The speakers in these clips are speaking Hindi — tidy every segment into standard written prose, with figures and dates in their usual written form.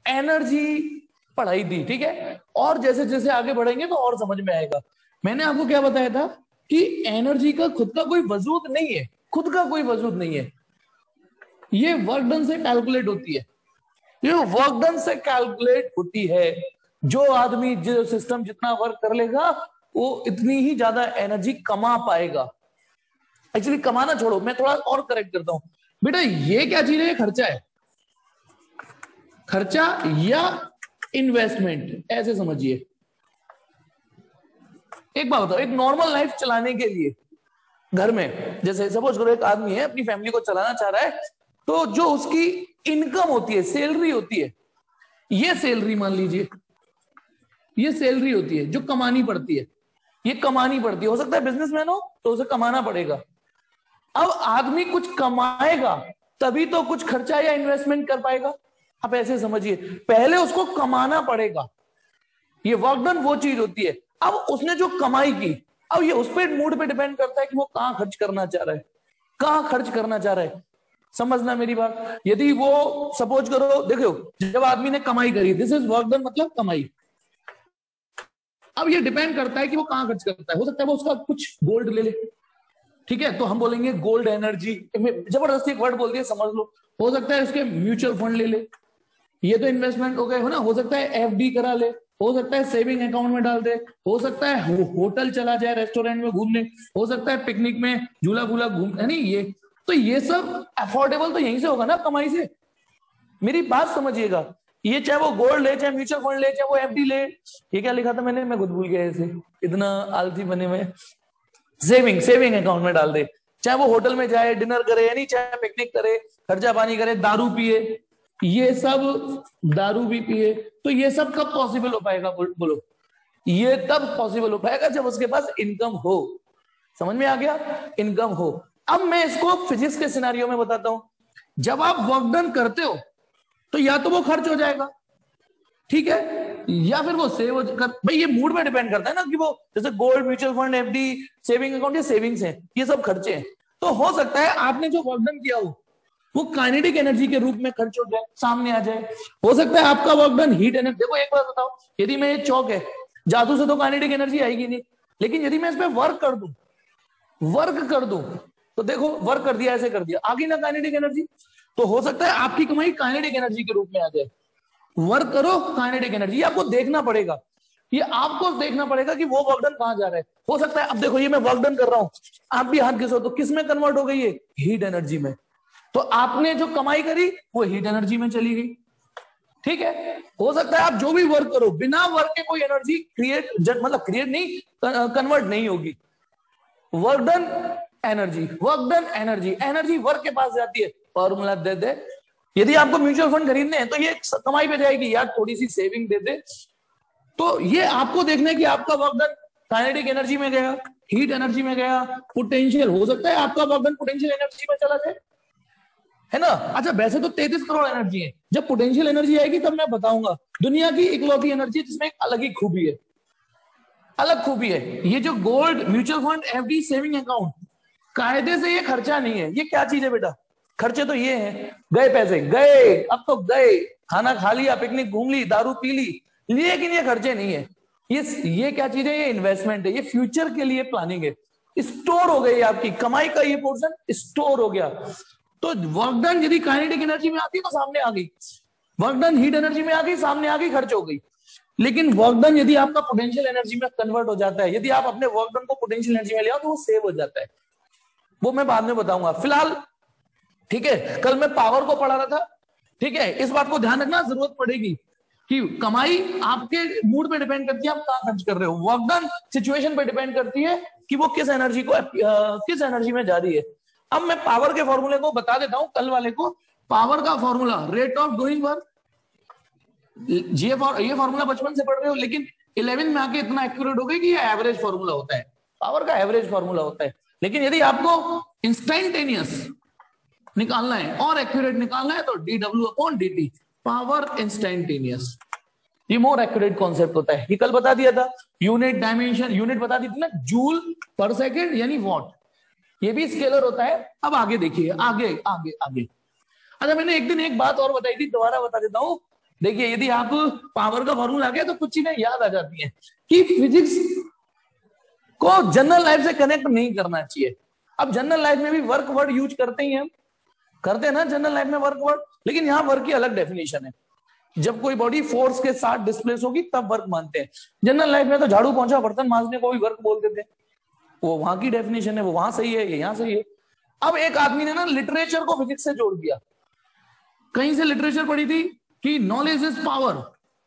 एनर्जी पढ़ाई थी, ठीक है। और जैसे जैसे आगे बढ़ेंगे तो और समझ में आएगा। मैंने आपको क्या बताया था कि एनर्जी का खुद का कोई वजूद नहीं है, खुद का कोई वजूद नहीं है, ये वर्क डन से कैलकुलेट होती है, ये वर्क डन से कैलकुलेट होती है। जो आदमी जो सिस्टम जितना वर्क कर लेगा वो इतनी ही ज्यादा एनर्जी कमा पाएगा। एक्चुअली कमाना छोड़ो, मैं थोड़ा और करेक्ट करता हूं बेटा, ये क्या चीज है? खर्चा है, खर्चा या इन्वेस्टमेंट, ऐसे समझिए। एक बात बताओ, एक नॉर्मल लाइफ चलाने के लिए घर में, जैसे सपोज करो एक आदमी है अपनी फैमिली को चलाना चाह रहा है, तो जो उसकी इनकम होती है, सैलरी होती है, ये सैलरी मान लीजिए, ये सैलरी होती है जो कमानी पड़ती है, ये कमानी पड़ती है। हो सकता है बिजनेसमैन हो तो उसे कमाना पड़ेगा। अब आदमी कुछ कमाएगा तभी तो कुछ खर्चा या इन्वेस्टमेंट कर पाएगा। आप ऐसे समझिए, पहले उसको कमाना पड़ेगा, ये वर्क डन वो चीज होती है। अब उसने जो कमाई की, अब ये उस पे मूड पे डिपेंड करता है कि वो कहां खर्च करना चाह रहा है, कहां खर्च करना चाह रहा है। समझना मेरी बात। यदि वो सपोज करो, देखो जब आदमी ने कमाई करी, दिस इज वर्क डन, मतलब कमाई। अब ये डिपेंड करता है कि वो कहां खर्च करता है। हो सकता है वो उसका कुछ गोल्ड ले ले, ठीक है, तो हम बोलेंगे गोल्ड एनर्जी, जबरदस्ती एक वर्ड बोल दिया समझ लो। हो सकता है उसके म्यूचुअल फंड ले ले, ये तो इन्वेस्टमेंट हो गए हो ना। हो सकता है एफडी करा ले, हो सकता है सेविंग अकाउंट में डाल दे, हो सकता है होटल चला जाए, रेस्टोरेंट में घूमने, हो सकता है पिकनिक में झूला फूला घूम, है नहीं ये तो ये सब अफोर्डेबल तो यहीं से होगा ना, कमाई से। मेरी बात समझिएगा, ये चाहे वो गोल्ड ले, चाहे म्यूचुअल फंड ले, चाहे वो एफडी ले, ये क्या लिखा था मैंने, मैं खुद भूल गया ऐसे, इतना आलसी बने हुए। सेविंग सेविंग अकाउंट में डाल दे, चाहे वो होटल में जाए, डिनर करे, यानी चाहे पिकनिक करे, खर्चा पानी करे, दारू पिए, ये सब, दारू भी पिए, तो ये सब कब पॉसिबल हो पाएगा बोलो? ये तब पॉसिबल हो पाएगा जब उसके पास इनकम हो। समझ में आ गया? इनकम हो। अब मैं इसको फिजिक्स के सिनेरियो में बताता हूं। जब आप वर्क डन करते हो तो या तो वो खर्च हो जाएगा, ठीक है, या फिर वो सेव कर, भाई ये मूड पे डिपेंड करता है ना, कि वो जैसे gold, mutual fund, FD, saving account, ये सेविंग्स हैं, ये सब खर्चे हैं। तो हो सकता है आपने जो वर्क डन किया हो वो काइनेटिक एनर्जी के रूप में खर्च हो जाए, सामने आ जाए। हो सकता है आपका वर्क डन हीट एनर्जी, देखो एक बात बताओ, यदि मैं ये चौक है, जादू से तो काइनेटिक एनर्जी आएगी नहीं, लेकिन यदि मैं इस पर वर्क कर दूं तो देखो वर्क कर दिया, ऐसे कर दिया, आ गई ना काइनेटिक एनर्जी। तो हो सकता है आपकी कमाई काइनेटिक एनर्जी के रूप में आ जाए। वर्क करो, काइनेटिक एनर्जी, आपको देखना पड़ेगा, ये आपको देखना पड़ेगा कि वो वर्क डन कहां जा रहा है। हो सकता है अब देखो ये मैं वर्क डन कर रहा हूं, आप भी हाथ घिसो तो किस में कन्वर्ट हो गई है? हीट एनर्जी में। तो आपने जो कमाई करी वो हीट एनर्जी में चली गई, ठीक है। हो सकता है आप जो भी वर्क करो, बिना वर्क के कोई एनर्जी क्रिएट, मतलब क्रिएट नहीं, कन्वर्ट नहीं होगी। Work done energy, work done energy, energy work के पास जाती है, फॉर्मूला दे दे। यदि आपको म्यूचुअल फंड खरीदने हैं तो ये कमाई पे जाएगी, यार थोड़ी सी सेविंग दे दे। तो ये आपको देखना है कि आपका वर्क डन काइनेटिक एनर्जी में गया, हीट एनर्जी में गया, पोटेंशियल, हो सकता है आपका वर्क डन पोटेंशियल एनर्जी में चला जाए, है ना। अच्छा वैसे तो 33 करोड़ एनर्जी है, जब पोटेंशियल एनर्जी आएगी तब मैं बताऊंगा। दुनिया की इकलौती एनर्जी जिसमें एक अलग ही खूबी है, अलग खूबी है। ये जो gold, mutual fund, FD, saving account, कायदे से ये खर्चा नहीं है। ये क्या चीज है बेटा? खर्चे तो ये हैं, गए पैसे गए, अब तो गए, खाना खा लिया, पिकनिक घूम ली, दारू पी ली, लेकिन ये खर्चे नहीं है। ये क्या चीज है? ये इन्वेस्टमेंट है, ये फ्यूचर के लिए प्लानिंग है। स्टोर हो गई आपकी कमाई का ये पोर्शन, स्टोर हो गया। तो वर्क डन यदि काइनेटिक एनर्जी में आती है तो सामने आ गई, वर्क डन हीट एनर्जी में आ गई, सामने आ गई, खर्च हो गई। लेकिन वर्क डन यदि आपका पोटेंशियल एनर्जी में कन्वर्ट हो जाता है, यदि आप अपने वर्क डन को पोटेंशियल एनर्जी में ले आओ तो वो सेव हो जाता है। वो मैं बाद में बताऊंगा, फिलहाल ठीक है। कल मैं पावर को पढ़ा रहा था, ठीक है, इस बात को ध्यान रखना, जरूरत पड़ेगी कि कमाई आपके मूड पे डिपेंड करती है, आप कहां खर्च कर रहे हो। वर्क डन सिचुएशन पे डिपेंड करती है कि वो किस एनर्जी को, किस एनर्जी में जा रही है। अब मैं पावर के फॉर्मूले को बता देता हूं कल वाले को। पावर का formula, rate of doing work, ये फॉर्मूला बचपन से पढ़ रहे हो, लेकिन 11 में आके इतना एक्यूरेट हो गई कि ये एवरेज फॉर्मूला होता है, पावर का एवरेज फॉर्मूला होता है। लेकिन यदि आपको इंस्टेंटेनियस निकालना है और एक्यूरेट निकालना है तो dW/dt, पावर इंस्टेंटेनियस, ये मोर एक्यूरेट कॉन्सेप्ट होता है। ये कल बता दिया था। यूनिट डायमेंशन, यूनिट बता दी थी ना, जूल पर सेकेंड यानी वॉट, ये भी स्केलर होता है। अब आगे देखिए, आगे आगे आगे। अच्छा मैंने एक दिन एक बात और बताई थी, दोबारा बता देता हूं। देखिए यदि आप पावर का फॉर्मूला गए तो कुछ चीजें याद आ जाती हैं कि फिजिक्स को जनरल लाइफ से कनेक्ट नहीं करना चाहिए। अब जनरल लाइफ में भी वर्क वर्ड यूज करते ही हम करते हैं ना जनरल लाइफ में वर्क वर्ड, लेकिन यहाँ वर्क की अलग डेफिनेशन है। जब कोई बॉडी फोर्स के साथ डिस्प्लेस होगी तब वर्क मानते हैं। जनरल लाइफ में तो झाड़ू पोंछा बर्तन मांजने को भी वर्क बोलते थे, वो वहां की डेफिनेशन है, वो वहां सही है, ये यहाँ सही है। अब एक आदमी ने ना लिटरेचर को फिजिक्स से जोड़ दिया। कहीं से लिटरेचर पढ़ी थी कि knowledge is power,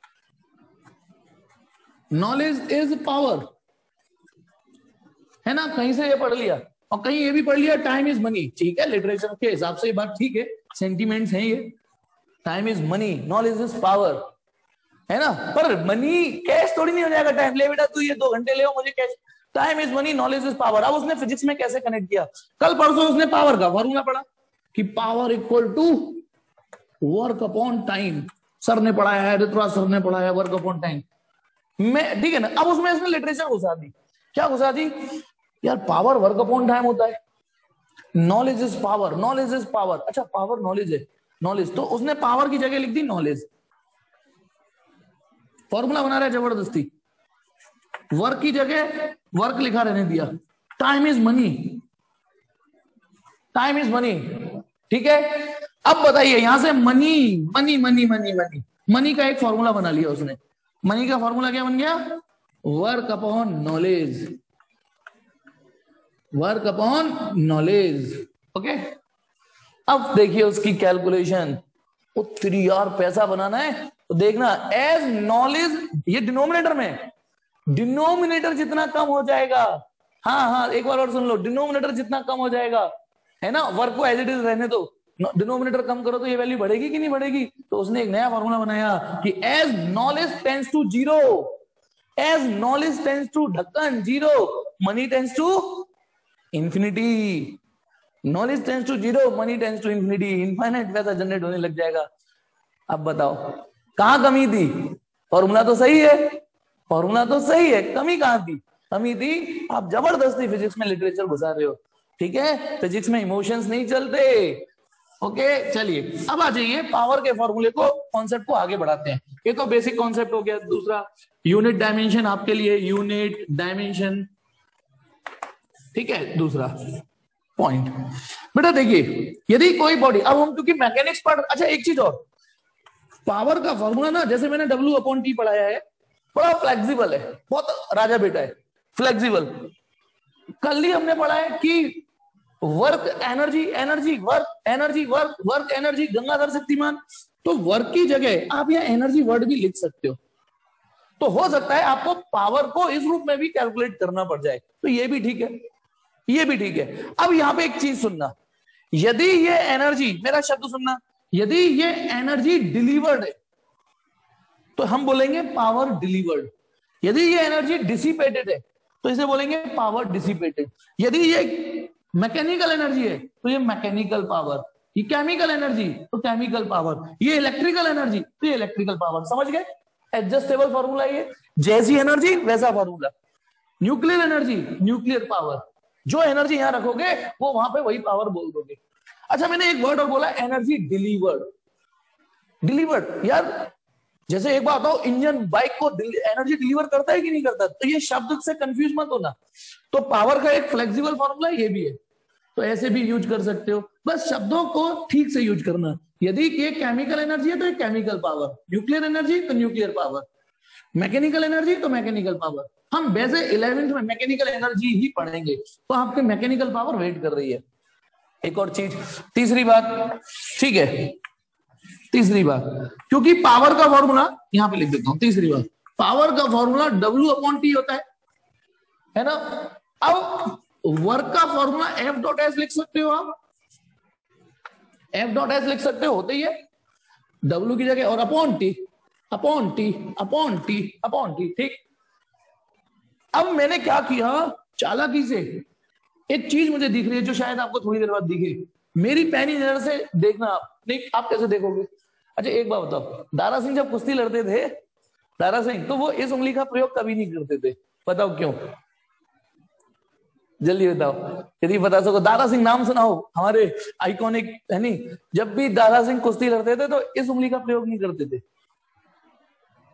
knowledge is power, है ना, कहीं से ये पढ़ लिया। और कहीं ये भी पढ़ लिया टाइम इज मनी। ठीक है, लिटरेचर के हिसाब से ये बात ठीक है, सेंटीमेंट्स हैं ये, time is money, knowledge is power, है ना। पर मनी कैश थोड़ी नहीं हो जाएगा। टाइम ले बेटा तू ये 2 घंटे ले मुझे cash, time is money, knowledge is power. अब उसने फिजिक्स में कैसे कनेक्ट किया? कल परसों उसने पावर का फॉर्मूला पढ़ा कि power equal to work upon time. Sir ने पढ़ाया है, ऋतुराज सर ने पढ़ाया वर्क अपॉन टाइम में, ठीक है ना। अब उसमें इसने लिटरेचर घुसा दी। क्या घुसा दी? यार पावर वर्क अपॉन टाइम होता है, knowledge is power, knowledge is power. अच्छा पावर नॉलेज है, नॉलेज, तो उसने पावर की जगह लिख दी नॉलेज। फॉर्मूला बना रहा है जबरदस्ती, वर्क की जगह वर्क लिखा रहने दिया। Time is money, time is money, ठीक है। अब बताइए यहां से money money money money money money का एक फॉर्मूला बना लिया उसने। मनी का फॉर्मूला क्या बन गया? Work upon knowledge, work upon knowledge, okay. अब देखिए उसकी कैलकुलेशन, उत्तरी यार पैसा बनाना है तो देखना एज नॉलेज, ये डिनोमिनेटर में, डिनोमिनेटर जितना कम हो जाएगा, हाँ हाँ एक बार और सुन लो, डिनोमिनेटर जितना कम हो जाएगा, है ना, वर्क को एज इट इज रहने दो, डिनोमिनेटर कम करो तो ये वैल्यू बढ़ेगी कि नहीं बढ़ेगी। तो उसने एक नया फॉर्मूला बनाया कि as knowledge tends to zero, as knowledge tends to ढक्कन zero, money tends to infinity. Knowledge tends to zero, money tends to infinity, infinite पैसा जनरेट होने लग जाएगा। अब बताओ कहां कमी थी? फॉर्मूला तो सही है, फॉर्मूला तो सही है, कमी कहां थी? कमी थी आप जबरदस्ती फिजिक्स में लिटरेचर घुसा रहे हो, ठीक है। फिजिक्स में इमोशंस नहीं चलते, ओके। चलिए अब आ जाइए पावर के फॉर्मूले को, कॉन्सेप्ट को आगे बढ़ाते हैं। ये तो बेसिक कॉन्सेप्ट हो गया। दूसरा यूनिट डायमेंशन आपके लिए, यूनिट डायमेंशन, ठीक है। दूसरा पॉइंट बेटा देखिए, यदि कोई बॉडी, अब हम क्योंकि मैकेनिक्स पढ़, अच्छा एक चीज और, पावर का फॉर्मूला ना जैसे मैंने W अपॉन T पढ़ाया है, बड़ा फ्लेक्सिबल है, बहुत राजा बेटा है, फ्लेक्सिबल। कल ही हमने पढ़ा है कि work energy, energy work, energy work, work energy, Gangadhar Shaktiman. तो वर्क की जगह आप यह एनर्जी वर्ड भी लिख सकते हो। तो हो सकता है आपको पावर को इस रूप में भी कैलकुलेट करना पड़ जाए, तो ये भी ठीक है, ये भी ठीक है। अब यहां पे एक चीज सुनना, यदि ये एनर्जी, मेरा शब्द सुनना, यदि ये एनर्जी डिलीवर्ड है तो हम बोलेंगे पावर डिलीवर्ड। यदि ये एनर्जी डिसिपेटेड है तो इसे बोलेंगे पावर डिसिपेटेड। यदि ये मैकेनिकल एनर्जी है तो ये मैकेनिकल पावर, ये केमिकल एनर्जी तो केमिकल पावर, ये इलेक्ट्रिकल एनर्जी तो ये इलेक्ट्रिकल पावर। समझ गए? एडजस्टेबल फॉर्मूला ये, जैसी एनर्जी वैसा formula. Nuclear energy, nuclear power, जो एनर्जी यहां रखोगे वो वहां पे वही पावर बोल दोगे। अच्छा मैंने एक वर्ड और बोला, एनर्जी डिलीवर्ड। डिलीवर्ड यार, जैसे एक बात बताओ, इंजन बाइक को एनर्जी डिलीवर करता है कि नहीं करता? तो ये शब्द से कंफ्यूज मत होना। तो पावर का एक फ्लेक्सिबल फॉर्मूला ये भी है, तो ऐसे भी यूज कर सकते हो। बस शब्दों को ठीक से यूज करना। यदि ये केमिकल एनर्जी है तो ये केमिकल पावर, न्यूक्लियर एनर्जी तो न्यूक्लियर पावर, मैकेनिकल एनर्जी तो मैकेनिकल पावर। हम वैसे 11वीं में मैकेनिकल एनर्जी ही पढ़ेंगे, तो आपके मैकेनिकल पावर वेट कर रही है। एक और चीज, तीसरी बात, ठीक है, तीसरी बात, क्योंकि पावर का फॉर्मूला यहां पे लिख देता हूं। तीसरी बात, पावर का फॉर्मूला W अपॉन T होता है ना। अब वर्क का फॉर्मूला F डॉट एस लिख सकते हो आप, F डॉट एस लिख सकते हो, होते ही है W की जगह, और upon T, upon T, upon T, upon T, ठीक। अब मैंने क्या किया, चालाकी से एक चीज मुझे दिख रही है जो शायद आपको थोड़ी देर बाद दिखे, मेरी पैनी नजर से देखना आप, नहीं आप कैसे देखोगे? अच्छा एक बात बताओ, दारा सिंह जब कुश्ती लड़ते थे, दारा सिंह, तो वो इस उंगली का प्रयोग कभी नहीं करते थे, बताओ क्यों? जल्दी बताओ, यदि बता सको। दारा सिंह नाम सुना हो, हमारे आइकॉनिक है नहीं, जब भी दारा सिंह कुश्ती लड़ते थे तो इस उंगली का प्रयोग नहीं करते थे।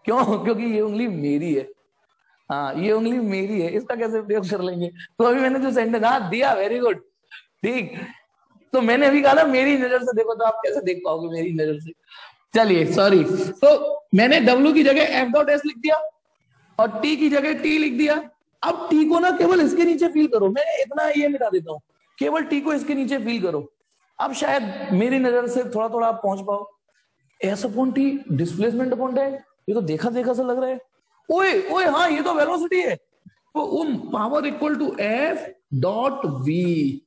क्यों? क्योंकि ये उंगली मेरी है। हाँ, ये उंगली मेरी है, इसका कैसे प्रयोग कर लेंगे? तो अभी मैंने जो सेंटेंस हाँ दिया, वेरी गुड, ठीक। तो मैंने अभी कहा ना मेरी नजर से देखो, तो आप कैसे देख पाओगे मेरी नजर से? चलिए सॉरी। तो मैंने W की जगह F डॉट एस लिख दिया और T की जगह T लिख दिया। अब T को ना केवल इसके नीचे फील करो, मैं इतना ये मिटा देता हूं, केवल T को इसके नीचे फील करो। अब शायद मेरी नजर से थोड़ा थोड़ा आप पहुंच पाओ। S upon T displacement upon time, ये तो देखा देखा सा लग रहा है। ओए ओए हाँ, ये तो वेलोसिटी है। तो power equal to F dot V,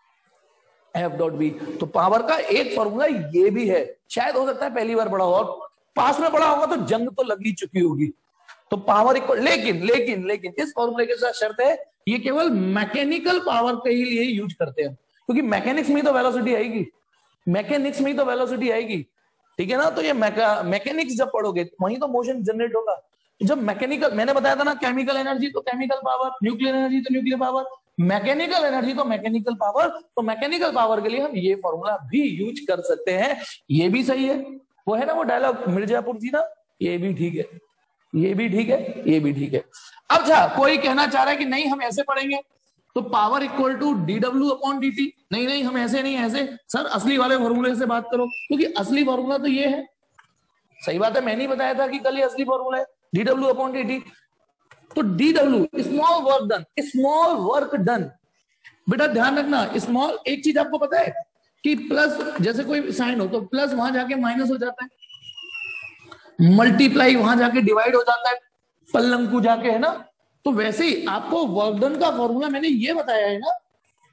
F dot B. तो पावर का एक फॉर्मूला ये भी है, शायद हो सकता है पहली बार पढ़ा हो, पास में पढ़ा होगा तो जंग तो लगी चुकी होगी। तो पावर इक्वल, लेकिन लेकिन लेकिन इस फॉर्मूले के साथ शर्त है, ये केवल मैकेनिकल पावर के ही लिए यूज करते हैं, क्योंकि मैकेनिक्स में ही तो वेलोसिटी आएगी, मैकेनिक्स में ही तो वेलोसिटी आएगी, ठीक है ना? तो ये मैकेनिक्स जब पढ़ोगे वहीं तो मोशन जनरेट होगा। जब मैकेनिकल, मैंने बताया था ना, केमिकल एनर्जी तो केमिकल पावर, न्यूक्लियर एनर्जी तो न्यूक्लियर पावर, मैकेनिकल एनर्जी तो मैकेनिकल पावर। तो मैकेनिकल पावर के लिए हम ये फॉर्मूला भी यूज कर सकते हैं। ये भी सही है, वो है ना वो डायलॉग मिर्जापुर जी ना, ये भी ठीक है, ये भी ठीक है, ये भी ठीक है। अब अच्छा, कोई कहना चाह रहा है कि नहीं हम ऐसे पढ़ेंगे, तो power equal to D W upon D T. नहीं नहीं, हम ऐसे नहीं, ऐसे सर असली वाले फॉर्मूले से बात करो, क्योंकि असली फॉर्मूला तो ये है। सही बात है, मैंने ही बताया था कि कल ये असली फॉर्मूला है, D W upon D T. तो D W small work done, small work done. बेटा ध्यान रखना, स्मॉल, एक चीज आपको पता है कि प्लस, जैसे कोई साइन हो तो प्लस वहां जाके माइनस हो जाता है, मल्टीप्लाई वहां जाके डिवाइड हो जाता है, पल्लंकु जाके, है ना? तो वैसे ही आपको वर्क डन का फॉर्मूला मैंने ये बताया है ना,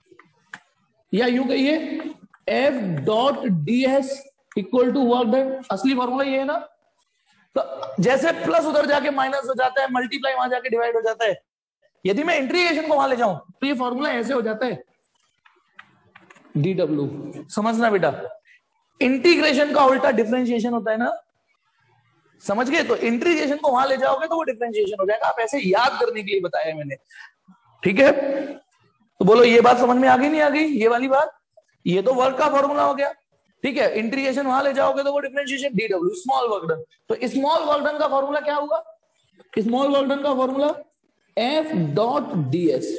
या यूं कहिए F dot D S equal to work done, असली फॉर्मूला ये है ना। तो जैसे प्लस उधर जाके माइनस हो जाता है, मल्टीप्लाई वहां जाके डिवाइड हो जाता है, यदि मैं इंटीग्रेशन को वहां ले जाऊं तो ये फॉर्मूला ऐसे हो जाता है, डी डब्ल्यू। समझना बेटा, इंटीग्रेशन का उल्टा डिफरेंशिएशन होता है ना, समझ गए? तो इंटीग्रेशन को वहां ले जाओगे तो वो डिफरेंशिएशन हो जाएगा। आप ऐसे याद करने के लिए बताया मैंने, ठीक है? तो बोलो ये बात समझ में आ गई नहीं आ गई? ये वाली बात, ये तो वर्क का फॉर्मूला हो गया, ठीक है? इंटीग्रेशन वहां ले जाओगे तो वो differentiation D W, small work done. तो स्मॉल वर्क डन का फॉर्मूला क्या होगा? स्मॉल वर्क डन का formula F dot D S,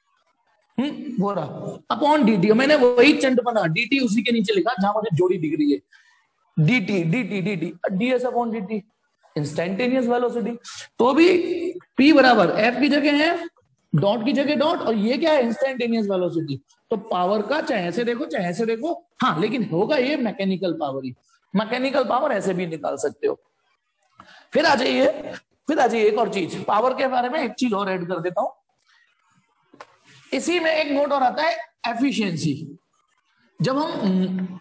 वो रहा, अपॉन डी टी। मैंने वही चंड बना, डी टी उसी के नीचे लिखा जहां मुझे जोड़ी दिख रही है, D T D T D T, D S upon D T, instantaneous velocity. तो भी P बराबर F की जगह है, डॉट की जगह डॉट, और ये क्या है? Instantaneous velocity. तो पावर का चाहे ऐसे देखो चाहे ऐसे देखो, हाँ, लेकिन होगा ये मैकेनिकल पावर ही। मैकेनिकल पावर ऐसे भी निकाल सकते हो। फिर आ जाइए एक और चीज, पावर के बारे में एक चीज और ऐड कर देता हूं। इसी में एक नोट और आता है, एफिशिएंसी। जब हम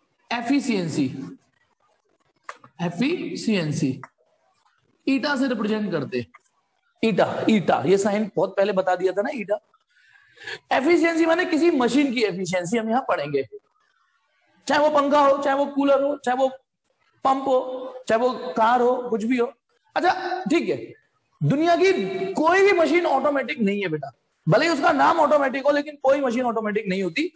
एफिशिएंसी ईटा से रिप्रेजेंट करते, ईटा ये साइन बहुत पहले बता दिया था ना, ईटा। एफिशिएंसी माने किसी मशीन की एफिशिएंसी हम यहां पढ़ेंगे, चाहे वो पंखा हो, चाहे वो कूलर हो, चाहे वो पंप हो, चाहे वो कार हो, कुछ भी हो। अच्छा ठीक है, दुनिया की कोई भी मशीन ऑटोमेटिक नहीं है बेटा, भले ही उसका नाम ऑटोमेटिक हो, लेकिन कोई मशीन ऑटोमेटिक नहीं होती।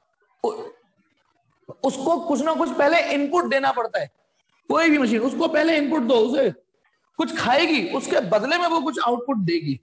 उसको कुछ ना कुछ पहले इनपुट देना पड़ता है। कोई भी मशीन, उसको पहले इनपुट दो, उसे कुछ खाएगी, उसके बदले में वो कुछ आउटपुट देगी।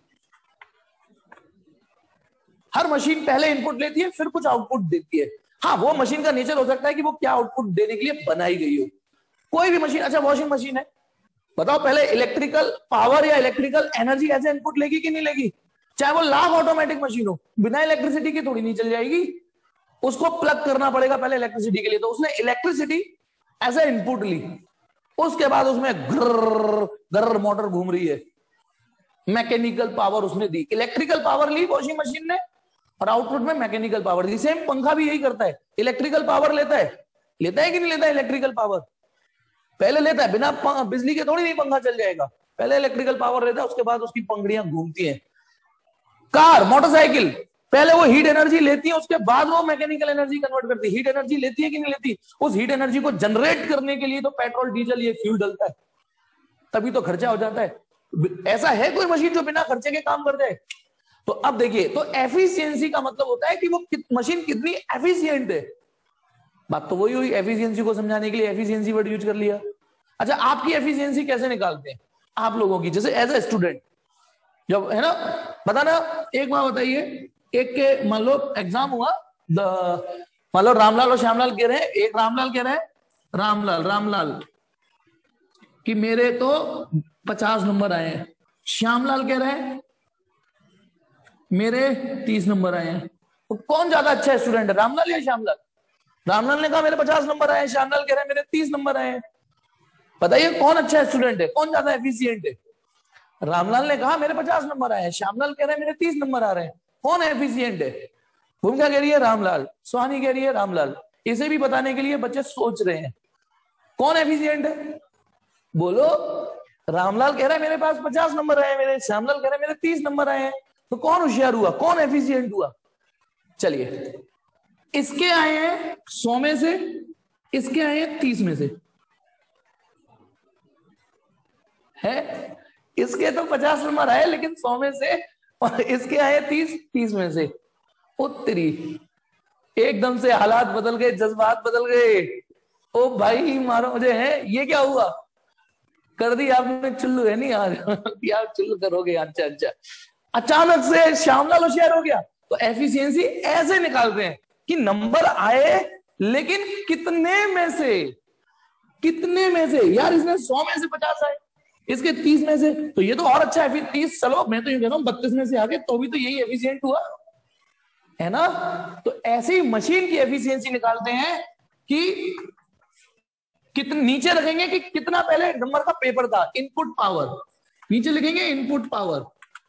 हर मशीन पहले इनपुट लेती है, फिर कुछ आउटपुट देती है। हाँ, वो मशीन का नेचर हो सकता है कि वो क्या आउटपुट देने के लिए बनाई गई हो, कोई भी मशीन। अच्छा वॉशिंग मशीन है, बताओ पहले इलेक्ट्रिकल पावर या इलेक्ट्रिकल एनर्जी ऐसे इनपुट लेगी कि नहीं लेगी? चाहे वो लाख ऑटोमेटिक मशीन हो, बिना इलेक्ट्रिसिटी की थोड़ी नहीं चल जाएगी, उसको प्लग करना पड़ेगा पहले इलेक्ट्रिसिटी के लिए। तो उसने इलेक्ट्रिसिटी एज ए इनपुट ली, उसके बाद उसमें ग्रर ग्रर मोटर घूम रही है, मैकेनिकल पावर उसने दी, इलेक्ट्रिकल पावर ली वॉशिंग मशीन ने, और आउटपुट में मैकेनिकल पावर दी। सेम पंखा भी यही करता है, इलेक्ट्रिकल पावर लेता है कि नहीं लेता है? इलेक्ट्रिकल पावर पहले लेता है, बिना बिजली के थोड़ी नहीं पंखा चल जाएगा, पहले इलेक्ट्रिकल पावर लेता है, उसके बाद उसकी पंखड़ियां घूमती हैं। कार, मोटरसाइकिल, पहले वो हीट एनर्जी लेती है, उसके बाद वो मैकेनिकल एनर्जी कन्वर्ट करती है। हीट एनर्जी लेती है कि नहीं लेती? उस हीट एनर्जी को जनरेट करने के लिए तो पेट्रोल डीजल ये फ्यूल डलता है, तभी तो खर्चा हो जाता है। ऐसा है कोई मशीन जो बिना खर्चे के काम कर जाए? तो अब देखिए, तो एफिशिएंसी का मतलब होता है कि वो मशीन कितनी एफिशिएंट है। बात तो वही हुई, एफिशिएंसी को समझाने के लिए एफिशिएंसी वर्ड यूज कर लिया। अच्छा, आपकी एफिशिएंसी कैसे निकालते हैं? आप लोगों की, जैसे एज ए स्टूडेंट जब है ना, बताना एक बार बताइए, एक के मान लो एग्जाम हुआ, मान लो रामलाल और श्यामलाल कह रहे हैं, एक रामलाल कह रहे हैं, रामलाल कि मेरे तो 50 नंबर आए हैं, श्यामलाल कह रहे हैं मेरे 30 नंबर आए हैं। तो कौन ज्यादा अच्छा स्टूडेंट है, रामलाल या श्यामलाल? रामलाल ने कहा मेरे 50 नंबर आए हैं, श्यामलाल कह रहे हैं मेरे 30 नंबर आए हैं। बताइए कौन अच्छा स्टूडेंट है, कौन ज्यादा एफिशिएंट है? रामलाल ने कहा मेरे 50 नंबर आए हैं, श्यामलाल कह रहे हैं मेरे 30 नंबर आ रहे हैं, कौन एफिशिएंट है? भूमिका कह रही है रामलाल, सुहानी कह रही है रामलाल। इसे भी बताने के लिए बच्चे सोच रहे हैं कौन एफिशिएंट है, बोलो। रामलाल कह रहा है मेरे पास 50 नंबर आए, मेरे श्यामलाल कह रहा है मेरे 30 नंबर आए हैं, तो कौन होशियार हुआ, कौन एफिशिएंट हुआ? चलिए, इसके आए हैं 100 में से, इसके आए हैं 30 में से, है इसके तो 50 नंबर आए लेकिन 100 में से, और इसके आए 30 में से। उत्तरी एकदम से हालात बदल गए, जज्बात बदल गए। ओ भाई मारो मुझे, है ये क्या हुआ, कर दी आपने चुल्लू, है नहीं आज यार चुल्लू करोगे, अच्छा अच्छा। अचानक से श्यामलाल होशियार हो गया। तो एफिशिएंसी ऐसे निकालते हैं कि नंबर आए लेकिन कितने में से, कितने में से। यार इसने 100 में से 50 आए, इसके 30 में से, तो ये तो और अच्छा है। 30 चलो मैं तो ये कहता हूं 32 में से आ गए तो भी तो यही एफिशिएंट हुआ, है ना। तो ऐसे ही मशीन की एफिशिएंसी निकालते हैं कि कितने नीचे रखेंगे कि कितना पहले नंबर का पेपर था, इनपुट पावर, नीचे लिखेंगे इनपुट पावर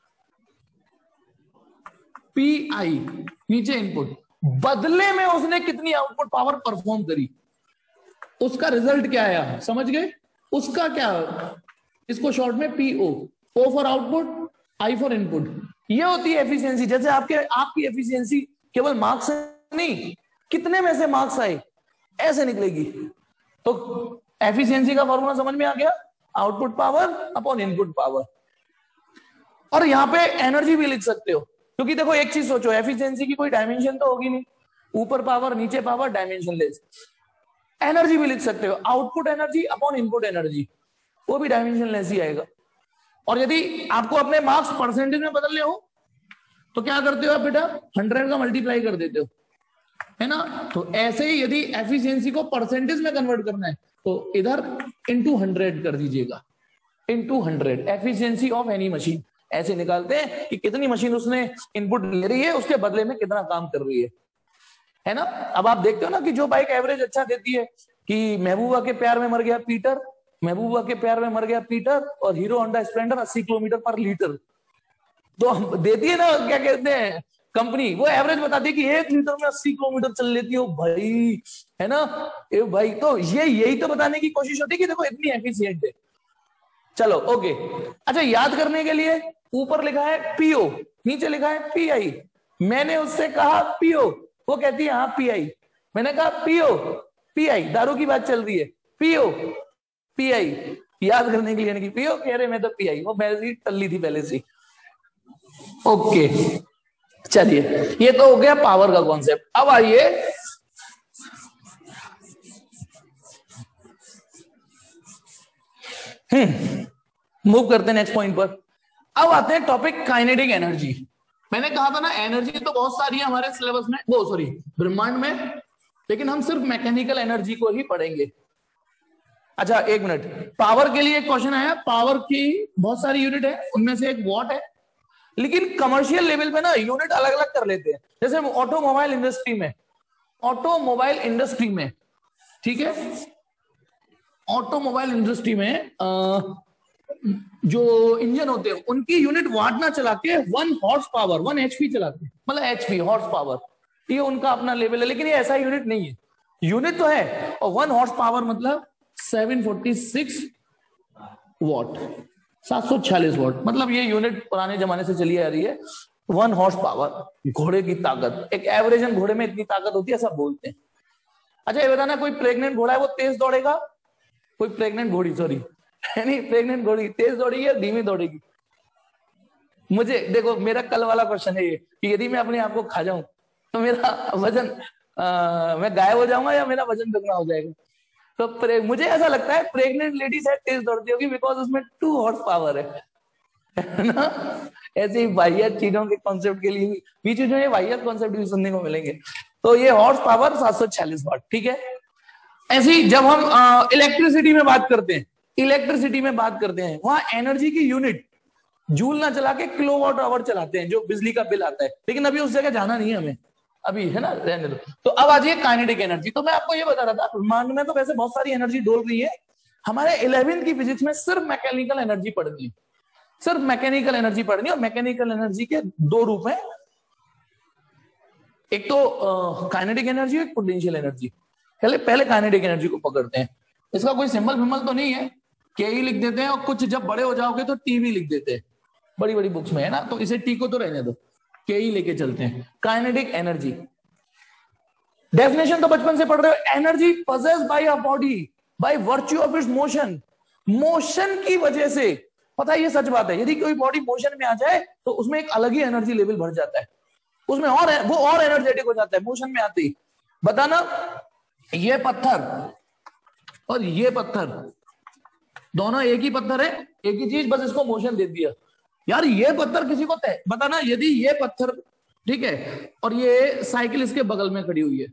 पीआई, नीचे इनपुट, बदले में उसने कितनी आउटपुट पावर परफॉर्म करी, उसका रिजल्ट क्या आया, समझ गए? उसका क्या, इसको शॉर्ट में PO, O for output, I for input, ये होती है एफिशिएंसी। जैसे आपकी एफिशिएंसी केवल मार्क्स नहीं, कितने में से मार्क्स आए, ऐसे निकलेगी। तो एफिशिएंसी का फॉर्मूला समझ में आ गया, output power upon input power. और यहां पे एनर्जी भी लिख सकते हो, क्योंकि देखो एक चीज सोचो, एफिशिएंसी की कोई डायमेंशन तो होगी नहीं, ऊपर पावर नीचे पावर डायमेंशनलेस। एनर्जी भी लिख सकते हो, output energy upon input energy, वो भी डायमेंशनलेस ही आएगा। और यदि आपको अपने मार्क्स परसेंटेज में बदलने हो तो क्या करते हो आप बेटा, 100 का मल्टीप्लाई कर देते हो, है ना। तो ऐसे ही यदि एफिशिएंसी को परसेंटेज में कन्वर्ट करना है तो इधर इंटू 100 कर दीजिएगा, into 100 efficiency of any machine. ऐसे निकालते हैं कि कितनी मशीन उसने इनपुट ले रही है, उसके बदले में कितना काम कर रही है ना। अब आप देखते हो ना कि जो बाइक एवरेज अच्छा देती है, कि महबूबा के प्यार में मर गया पीटर, महबूबा के प्यार में मर गया पीटर, और Hero Honda Splendor 80 kilometre per litre, तो देती है ना, क्या कहते हैं कंपनी, वो एवरेज बताती है कि 1 लीटर में 80 किलोमीटर चल लेती हो भाई, है ना। ए भाई, तो यही तो बताने की कोशिश होती है कि देखो इतनी एफिशिएंट है। चलो ओके, अच्छा याद करने के लिए ऊपर लिखा है पीओ, नीचे लिखा है पीआई। मैंने उससे कहा पीओ, वो कहती है हाँ पीआई। मैंने कहा पीओ पीआई, दारू की बात चल रही है, पीओ पीआई, याद करने के लिए, पीओ कह रहे मैं तो पीआई, वो मेरी टल्ली थी पहले से। ओके चलिए, ये तो हो गया पावर का कॉन्सेप्ट। अब आइए मूव करते हैं नेक्स्ट पॉइंट पर। अब आते हैं टॉपिक काइनेटिक एनर्जी। मैंने कहा था ना एनर्जी तो बहुत सारी है हमारे सिलेबस में, वो सॉरी ब्रह्मांड में, लेकिन हम सिर्फ मैकेनिकल एनर्जी को ही पढ़ेंगे। अच्छा एक मिनट, पावर के लिए एक क्वेश्चन आया, पावर की बहुत सारी यूनिट है, उनमें से एक वॉट है, लेकिन कमर्शियल लेवल पे ना यूनिट अलग अलग कर लेते हैं। जैसे ऑटोमोबाइल इंडस्ट्री में, ऑटोमोबाइल इंडस्ट्री में, ठीक है, ऑटोमोबाइल इंडस्ट्री में जो इंजन होते हैं उनकी यूनिट वाट ना चला के 1 हॉर्स पावर 1 एचपी चलाते हैं, मतलब एचपी हॉर्स पावर, ये उनका अपना लेवल है, लेकिन ये ऐसा यूनिट नहीं है। यूनिट तो है, और 1 हॉर्स पावर मतलब 746 वॉट, 746 वॉट, मतलब ये यूनिट पुराने जमाने से चली आ रही है। 1 हॉर्स पावर, घोड़े की ताकत, एक एवरेज घोड़े में इतनी ताकत होती है ऐसा बोलते हैं। अच्छा ये बताना, कोई प्रेग्नेंट घोड़ा है वो तेज दौड़ेगा, कोई प्रेग्नेंट घोड़ी, सॉरी नहीं प्रेग्नेंट घोड़ी तेज दौड़ेगी या धीमी दौड़ेगी? मुझे देखो, मेरा कल वाला क्वेश्चन है ये कि यदि मैं अपने आप को खा जाऊं तो मेरा वजन मैं गायब हो जाऊंगा या मेरा वजन दुगना हो जाएगा? तो मुझे ऐसा लगता है प्रेग्नेंट लेडी शायद तेज दौड़ती होगी, बिकॉज उसमें 2 हॉर्स पावर है ना। ऐसे ही वाहियात चीजों के कॉन्सेप्ट के लिए बीच में ये वाहियात कॉन्सेप्ट भी सुनने को मिलेंगे। तो ये हॉर्स पावर 746 वाट, ठीक है। ऐसी जब हम इलेक्ट्रिसिटी में बात करते हैं, वहां एनर्जी की यूनिट जूल ना चला के किलोवाट आवर चलाते हैं, जो बिजली का बिल आता है। लेकिन अभी उस जगह जाना नहीं है हमें, अभी है ना, रहने दो। तो अब आ जाइए काइनेटिक एनर्जी। तो मैं आपको ये बता रहा था, ब्रह्मांड में तो वैसे बहुत सारी एनर्जी डोल रही है। हमारे 11वीं की फिजिक्स में सिर्फ मैकेनिकल एनर्जी पढ़नी है, सिर्फ मैकेनिकल एनर्जी पढ़नी है। और मैकेनिकल एनर्जी के 2 रूप हैं, एक तो काइनेटिक एनर्जी, एक पोटेंशियल एनर्जी। पहले काइनेटिक एनर्जी को पकड़ते हैं। इसका कोई सिंबल विम्बल तो नहीं है, के ही लिख देते हैं, और कुछ जब बड़े हो जाओगे तो टी भी लिख देते हैं, बड़ी बड़ी बुक्स में है ना। तो इसे टी को तो रहने दो, के ही लेके चलते हैं। काइनेटिक एनर्जी डेफिनेशन तो बचपन से पढ़ रहे हो। Energy possessed by a body by virtue of its motion. Motion की वजह से, पता है ये सच बात है, यदि कोई बॉडी मोशन में आ जाए तो उसमें एक अलग ही एनर्जी लेवल बढ़ जाता है, उसमें वो और एनर्जेटिक हो जाता है मोशन में आते ही। बताना, ये पत्थर और ये पत्थर दोनों एक ही पत्थर है, एक ही चीज, बस इसको मोशन दे दिया। यार ये पत्थर किसी को बताना, यदि ये पत्थर, ठीक है, और ये साइकिल इसके बगल में खड़ी हुई है,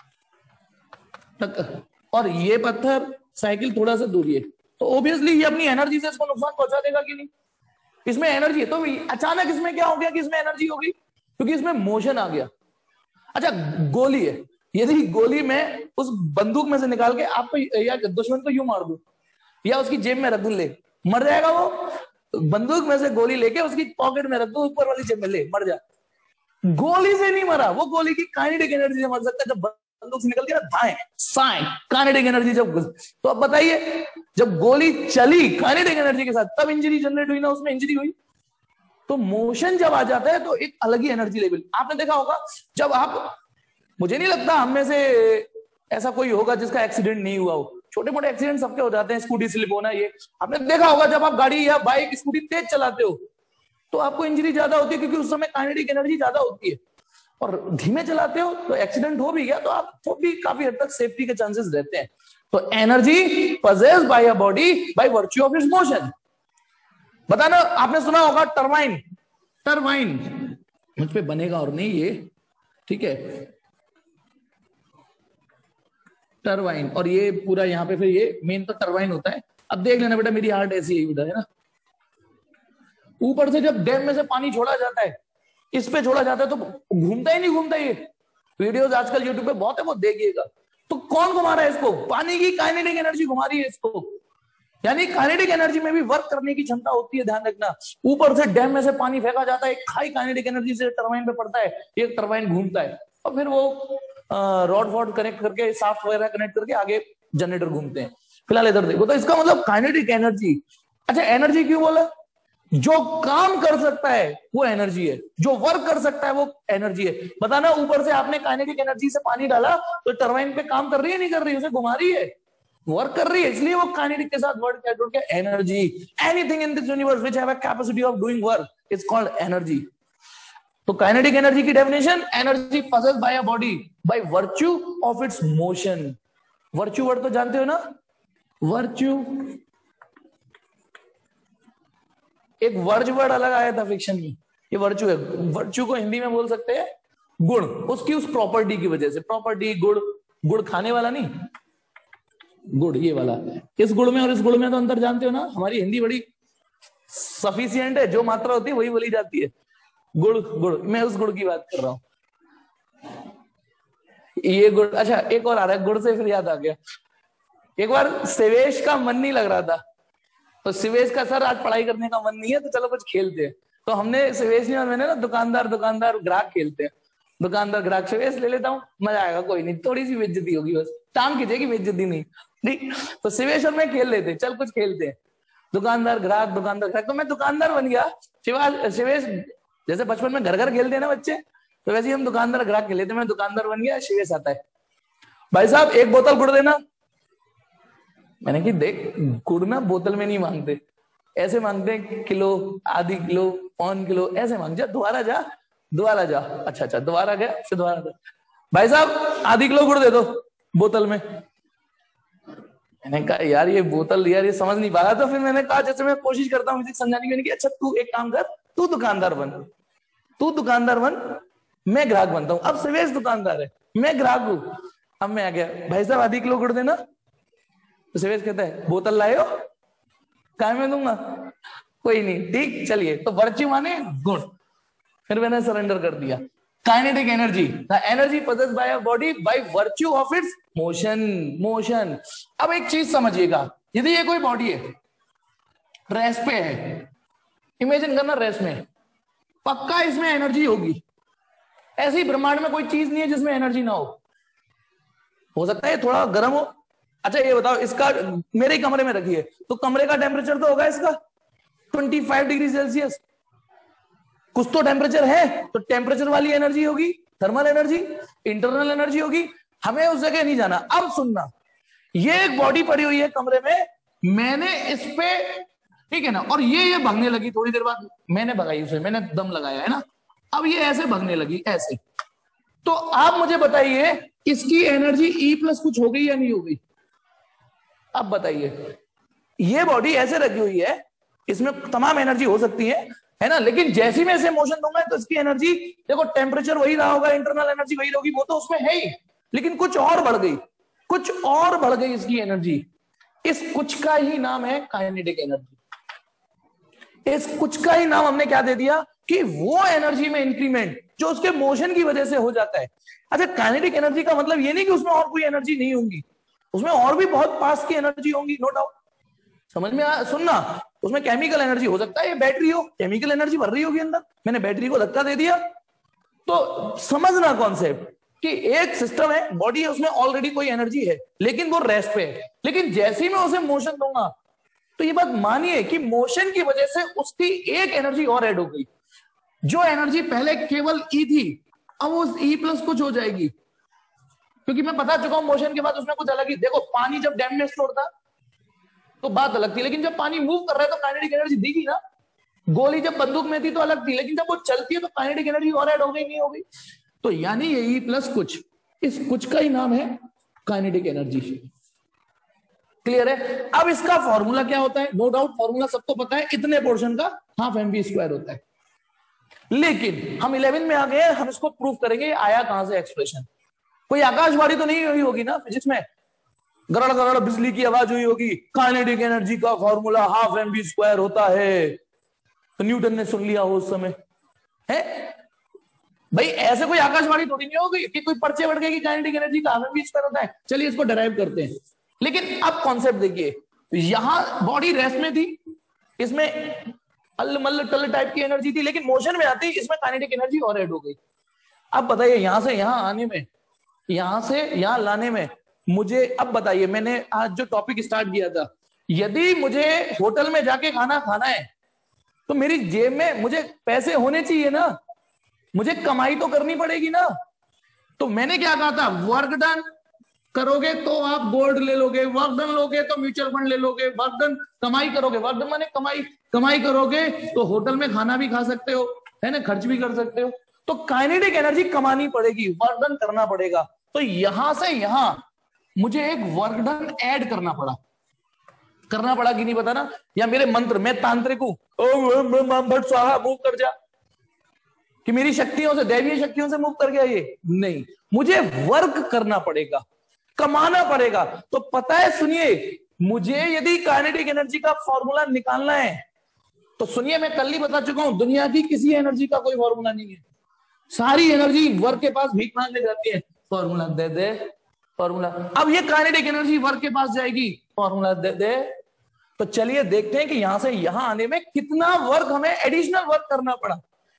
और ये पत्थर साइकिल थोड़ा सा दूरी है, तो ऑब्वियसली ये अपनी एनर्जी से इसको नुकसान पहुंचा देगा कि नहीं। इसमें एनर्जी है, तो अचानक इसमें क्या हो गया कि इसमें एनर्जी होगी, क्योंकि इसमें मोशन आ गया। अच्छा, गोली है, यदि गोली में उस बंदूक में से निकाल के आपको या दुश्मन को यूं मार दूं, या उसकी जेब में रख दूं, ले मर जाएगा वो। बंदूक में से गोली लेके उसकी पॉकेट में रख दूं, ऊपर वाली जेब में, ले मर जा। गोली से नहीं मरा, वो गोली की काइनेटिक एनर्जी से मर सकता है। जब बंदूक से निकल के ना दाएं साएं, काइनेटिक एनर्जी जब तो अब बताइए, जब गोली चली काइनेटिक एनर्जी के साथ, तब इंजरी जनरेट हुई ना, उसमें इंजरी हुई। तो मोशन जब आ जाता है तो एक अलग ही एनर्जी लेवल। आपने देखा होगा, जब आप, मुझे नहीं लगता हम में से ऐसा कोई होगा जिसका एक्सीडेंट नहीं हुआ हो। छोटे मोटे एक्सीडेंट सबके हो जाते हैं, स्कूटी स्लिप होना, ये आपने देखा होगा। जब आप गाड़ी या बाइक स्कूटी तेज चलाते हो तो आपको इंजरी ज्यादा होती है, क्योंकि उस समय काइनेटिक एनर्जी ज्यादा होती है। और धीमे चलाते हो तो एक्सीडेंट हो भी गया तो आपको भी काफी हद तक सेफ्टी के चांसेस रहते हैं। तो energy possessed by a body by virtue of its motion. बताना, आपने सुना होगा टरबाइन, टरबाइन मुझ पे बनेगा और नहीं ये, ठीक है, टरबाइन। और ये पूरा यहाँ पे फिर ये मेन तो टरबाइन होता है। अब देख लेना बेटा, मेरी हार्ट ऐसी है बेटा, है ना। ऊपर से जब डैम में से पानी छोड़ा जाता है, इस पे छोड़ा जाता है, तो घूमता ही नहीं घूमता। ये वीडियोस आजकल यूट्यूब पे बहुत है, वो देखिएगा। तो कौन घुमा रहा है इसको? पानी की काइनेटिक एनर्जी घुमा रही है इसको। यानी काइनेटिक एनर्जी में भी वर्क करने की क्षमता होती है, ध्यान रखना। ऊपर से डैम में से पानी फेंका जाता है, हाई काइनेटिक एनर्जी से टरबाइन पे पड़ता है, एक टरबाइन घूमता है, और फिर वो रॉड वॉड कनेक्ट करके, साफ्ट वगैरह कनेक्ट करके आगे जनरेटर घूमते हैं। फिलहाल इधर देखो, तो इसका मतलब काइनेटिक एनर्जी। अच्छा, एनर्जी क्यों बोला? जो काम कर सकता है वो एनर्जी है, जो वर्क कर सकता है वो एनर्जी है। बताना, ऊपर से आपने काइनेटिक एनर्जी से पानी डाला तो टरबाइन पे काम कर रही है नहीं कर रही? उसे घुमा रही है, वर्क कर रही है, इसलिए वो काइनेटिक के साथ वर्ड क्या जोड़ के energy. Anything in this universe which have a capacity of doing work is called energy. तो काइनेटिक एनर्जी की definition, energy possessed by a body by virtue of its motion. Virtue word तो जानते हो ना, वर्च्यू। एक वर्ज वर्ड अलग आया था फिक्शन में, ये वर्च्यू है। वर्च्यू को हिंदी में बोल सकते हैं गुण, उसकी उस प्रॉपर्टी की वजह से। प्रॉपर्टी, गुण, गुड़ खाने वाला नहीं, गुड़ ये वाला। इस गुड़ में और इस गुड़ में तो अंतर जानते हो ना। हमारी हिंदी बड़ी सफिशियंट है, जो मात्रा होती है वही बोली जाती है। गुड़, गुड़, मैं उस गुड़ की बात कर रहा हूं, ये गुड़। अच्छा, एक और आ रहा है गुड़ से, फिर याद आ गया। एक बार सिवेश का मन नहीं लग रहा था, तो सिवेश का सर आज पढ़ाई करने का मन नहीं है, तो चलो कुछ खेलते हैं। तो हमने, सिवेश ने और मैंने ना, दुकानदार दुकानदार ग्राहक खेलते हैं। दुकानदार ग्राहक, सिवेश ले लेता हूँ, मजा आएगा, कोई नहीं, थोड़ी सी बेइज्जती होगी बस, टांग खींचेगी, बेइज्जती नहीं, ठीक। तो सिवेश और मैं खेल लेते, चल कुछ खेलते हैं। दुकानदार ग्राहक, दुकानदार ग्राहक, तो मैं दुकानदार बन गया। सिवेश, जैसे बचपन में घर घर खेलते हैं ना बच्चे, तो वैसे ही हम दुकानदार ग्राहक खेल लेते। मैं दुकानदार बन गया, सिवेश आता है, भाई साहब एक बोतल गुड़ देना। मैंने कि देख, गुड़ ना बोतल में नहीं मांगते, ऐसे मांगते हैं किलो, आधी किलो, 1 किलो, ऐसे मांग। जा दोबारा जा, दोबारा जा। अच्छा अच्छा, दोबारा गया, फिर दोबारा जा, भाई साहब आधी किलो गुड़ दे दो बोतल में। मैंने कहा यार ये बोतल यार ये समझ नहीं पा रहा, तो फिर मैंने कहा जैसे मैं कोशिश करता हूँ समझाने की, मैंने कहा अच्छा तू एक काम कर, तू दुकानदार बन, तू दुकानदार बन, मैं ग्राहक बनता हूँ। अब सवेश दुकानदार है, मैं ग्राहक हूँ। अब मैं आ गया, भाई साहब आधी किलो गुड़ देना। तो सवेश कहता है बोतल लाए हो, काय में दूंगा, कोई नहीं ठीक चलिए। तो वर्च्यू माने गुण, फिर मैंने सरेंडर कर दिया। Kinetic energy, the energy possessed by a body by virtue of its motion, motion. अब एक चीज समझिएगा, यदि ये कोई बॉडी है, रेस्ट पे है, इमेजिन करना रेस्ट में, पक्का इसमें एनर्जी होगी। ऐसी ब्रह्मांड में कोई चीज नहीं है जिसमें एनर्जी ना हो सकता है थोड़ा गर्म हो। अच्छा ये बताओ, इसका मेरे कमरे में रखिए तो कमरे का टेम्परेचर तो होगा इसका 25 डिग्री सेल्सियस, कुछ तो टेम्परेचर है, तो टेम्परेचर वाली एनर्जी होगी, थर्मल एनर्जी, इंटरनल एनर्जी होगी। हमें उस जगह नहीं जाना। अब सुनना, ये एक बॉडी पड़ी हुई है कमरे में, मैंने इस पे, ठीक है ना, और ये भगने लगी, थोड़ी देर बाद मैंने भगाई उसे, मैंने दम लगाया है ना, अब ये ऐसे भगने लगी ऐसे। तो आप मुझे बताइए इसकी एनर्जी ई प्लस कुछ हो गई या नहीं हो गई? अब बताइए, ये बॉडी ऐसे रखी हुई है, इसमें तमाम एनर्जी हो सकती है ना, लेकिन जैसी मैं इसे मोशन दूंगा तो इसकी एनर्जी, देखो टेम्परेचर वही रहा होगा, इंटरनल एनर्जी वही होगी, वो तो उसमें है ही, लेकिन कुछ और बढ़ गई, कुछ और बढ़ गई इसकी एनर्जी। इस कुछ का ही नाम है काइनेटिक एनर्जी। इस कुछ का ही नाम हमने क्या दे दिया कि वो एनर्जी में इंक्रीमेंट जो उसके मोशन की वजह से हो जाता है। अच्छा, काइनेटिक एनर्जी का मतलब ये नहीं कि उसमें और कोई एनर्जी नहीं होंगी, उसमें और भी बहुत पास की एनर्जी होंगी, नो डाउट। समझ में सुनना, उसमें केमिकल एनर्जी हो सकता है, ये बैटरी हो, केमिकल एनर्जी भर रही होगी अंदर, मैंने बैटरी को धक्का दे दिया। तो समझना कॉन्सेप्ट कि एक सिस्टम है, बॉडी है, उसमें ऑलरेडी कोई एनर्जी है, लेकिन वो रेस्ट पे है, लेकिन जैसे ही मैं उसे मोशन दूंगा तो ये बात मानिए कि मोशन की वजह से उसकी एक एनर्जी और ऐड हो गई। जो एनर्जी पहले केवल ई थी, अब वो ई प्लस कुछ हो जाएगी, क्योंकि मैं बता चुका हूं मोशन के बाद उसमें कुछ अलग ही। देखो पानी जब डैम में स्टोर था तो बात अलग थी, लेकिन जब पानी मूव कर रहा है तो काइनेटिक एनर्जी दिखी ना। गोली जब बंदूक में थी तो अलग थी, लेकिन जब वो चलती है तो काइनेटिक एनर्जी और ऐड हो गई, नहीं हो गई? तो यानी ये ई प्लस कुछ, इस कुछ का ही नाम है काइनेटिक एनर्जी। क्लियर है? अब इसका फॉर्मूला क्या होता है? नो डाउट फॉर्मूला सबको पता है, इतने पोर्शन का हाफ mv स्क्वायर होता है। लेकिन हम 11 में आ गए, हम इसको प्रूव करेंगे आया कहां से एक्सप्रेशन। कोई आकाशवाणी तो नहीं हुई होगी ना फिजिक्स में, गरड़ गरड़ बिजली की आवाज हुई होगी, काइनेटिक एनर्जी का फॉर्मूला हाफ mv स्क्वायर होता है, तो न्यूटन ने सुन लिया हो उस समय है भाई। ऐसे कोई आकाशवाणी थोड़ी नहीं होगी कि कोई पर्चे बढ़ गए कि काइनेटिक एनर्जी का हाफ mv स्क्वायर होता है। चलिए इसको डराइव करते हैं। लेकिन अब कॉन्सेप्ट देखिए, यहां बॉडी रेस्ट में थी, इसमें अल्ल टल टाइप की एनर्जी थी, लेकिन मोशन में आती इसमें काइनेटिक एनर्जी और ऐड हो गई। अब बताइए यहां से यहां आने में, यहां से यहां लाने में मुझे, अब बताइए मैंने आज जो टॉपिक स्टार्ट किया था, यदि मुझे होटल में जाके खाना खाना है तो मेरी जेब में मुझे पैसे होने चाहिए ना, मुझे कमाई तो करनी पड़ेगी ना। तो मैंने क्या कहा था, वर्क डन करोगे तो आप गोल्ड ले लोगे, वर्क डन लोगे तो म्यूचुअल फंड ले लोगे, वर्क डन कमाई करोगे, वर्क डन माने कमाई, कमाई करोगे तो होटल में खाना भी खा सकते हो, है ना, खर्च भी कर सकते हो। तो काइनेटिक एनर्जी कमानी पड़ेगी, वर्क डन करना पड़ेगा। तो यहां से यहां मुझे एक वर्क डन ऐड करना पड़ा कि नहीं पता ना, या मेरे मंत्र, मैं तांत्रिक हूं, भट स्वाहा मूव कर जा, कि मेरी शक्तियों से, दैवीय शक्तियों से मूव कर गया, ये नहीं, मुझे वर्क करना पड़ेगा, कमाना पड़ेगा। तो पता है, सुनिए, मुझे यदि काइनेटिक एनर्जी का फॉर्मूला निकालना है तो सुनिए, मैं कल ही बता चुका हूं, दुनिया की किसी एनर्जी का कोई फॉर्मूला नहीं है। सारी एनर्जी वर्क के पास भीख मांगने जाती है, फॉर्मूला दे दे, फॉर्मूला। अब ये काइनेटिक एनर्जी वर्क के पास जाएगी, फॉर्मूला दे दे। तो चलिए देखते हैं कि यहां से यहां आने में कितना वर्क, हमें एडिशनल वर्क करना पड़ा,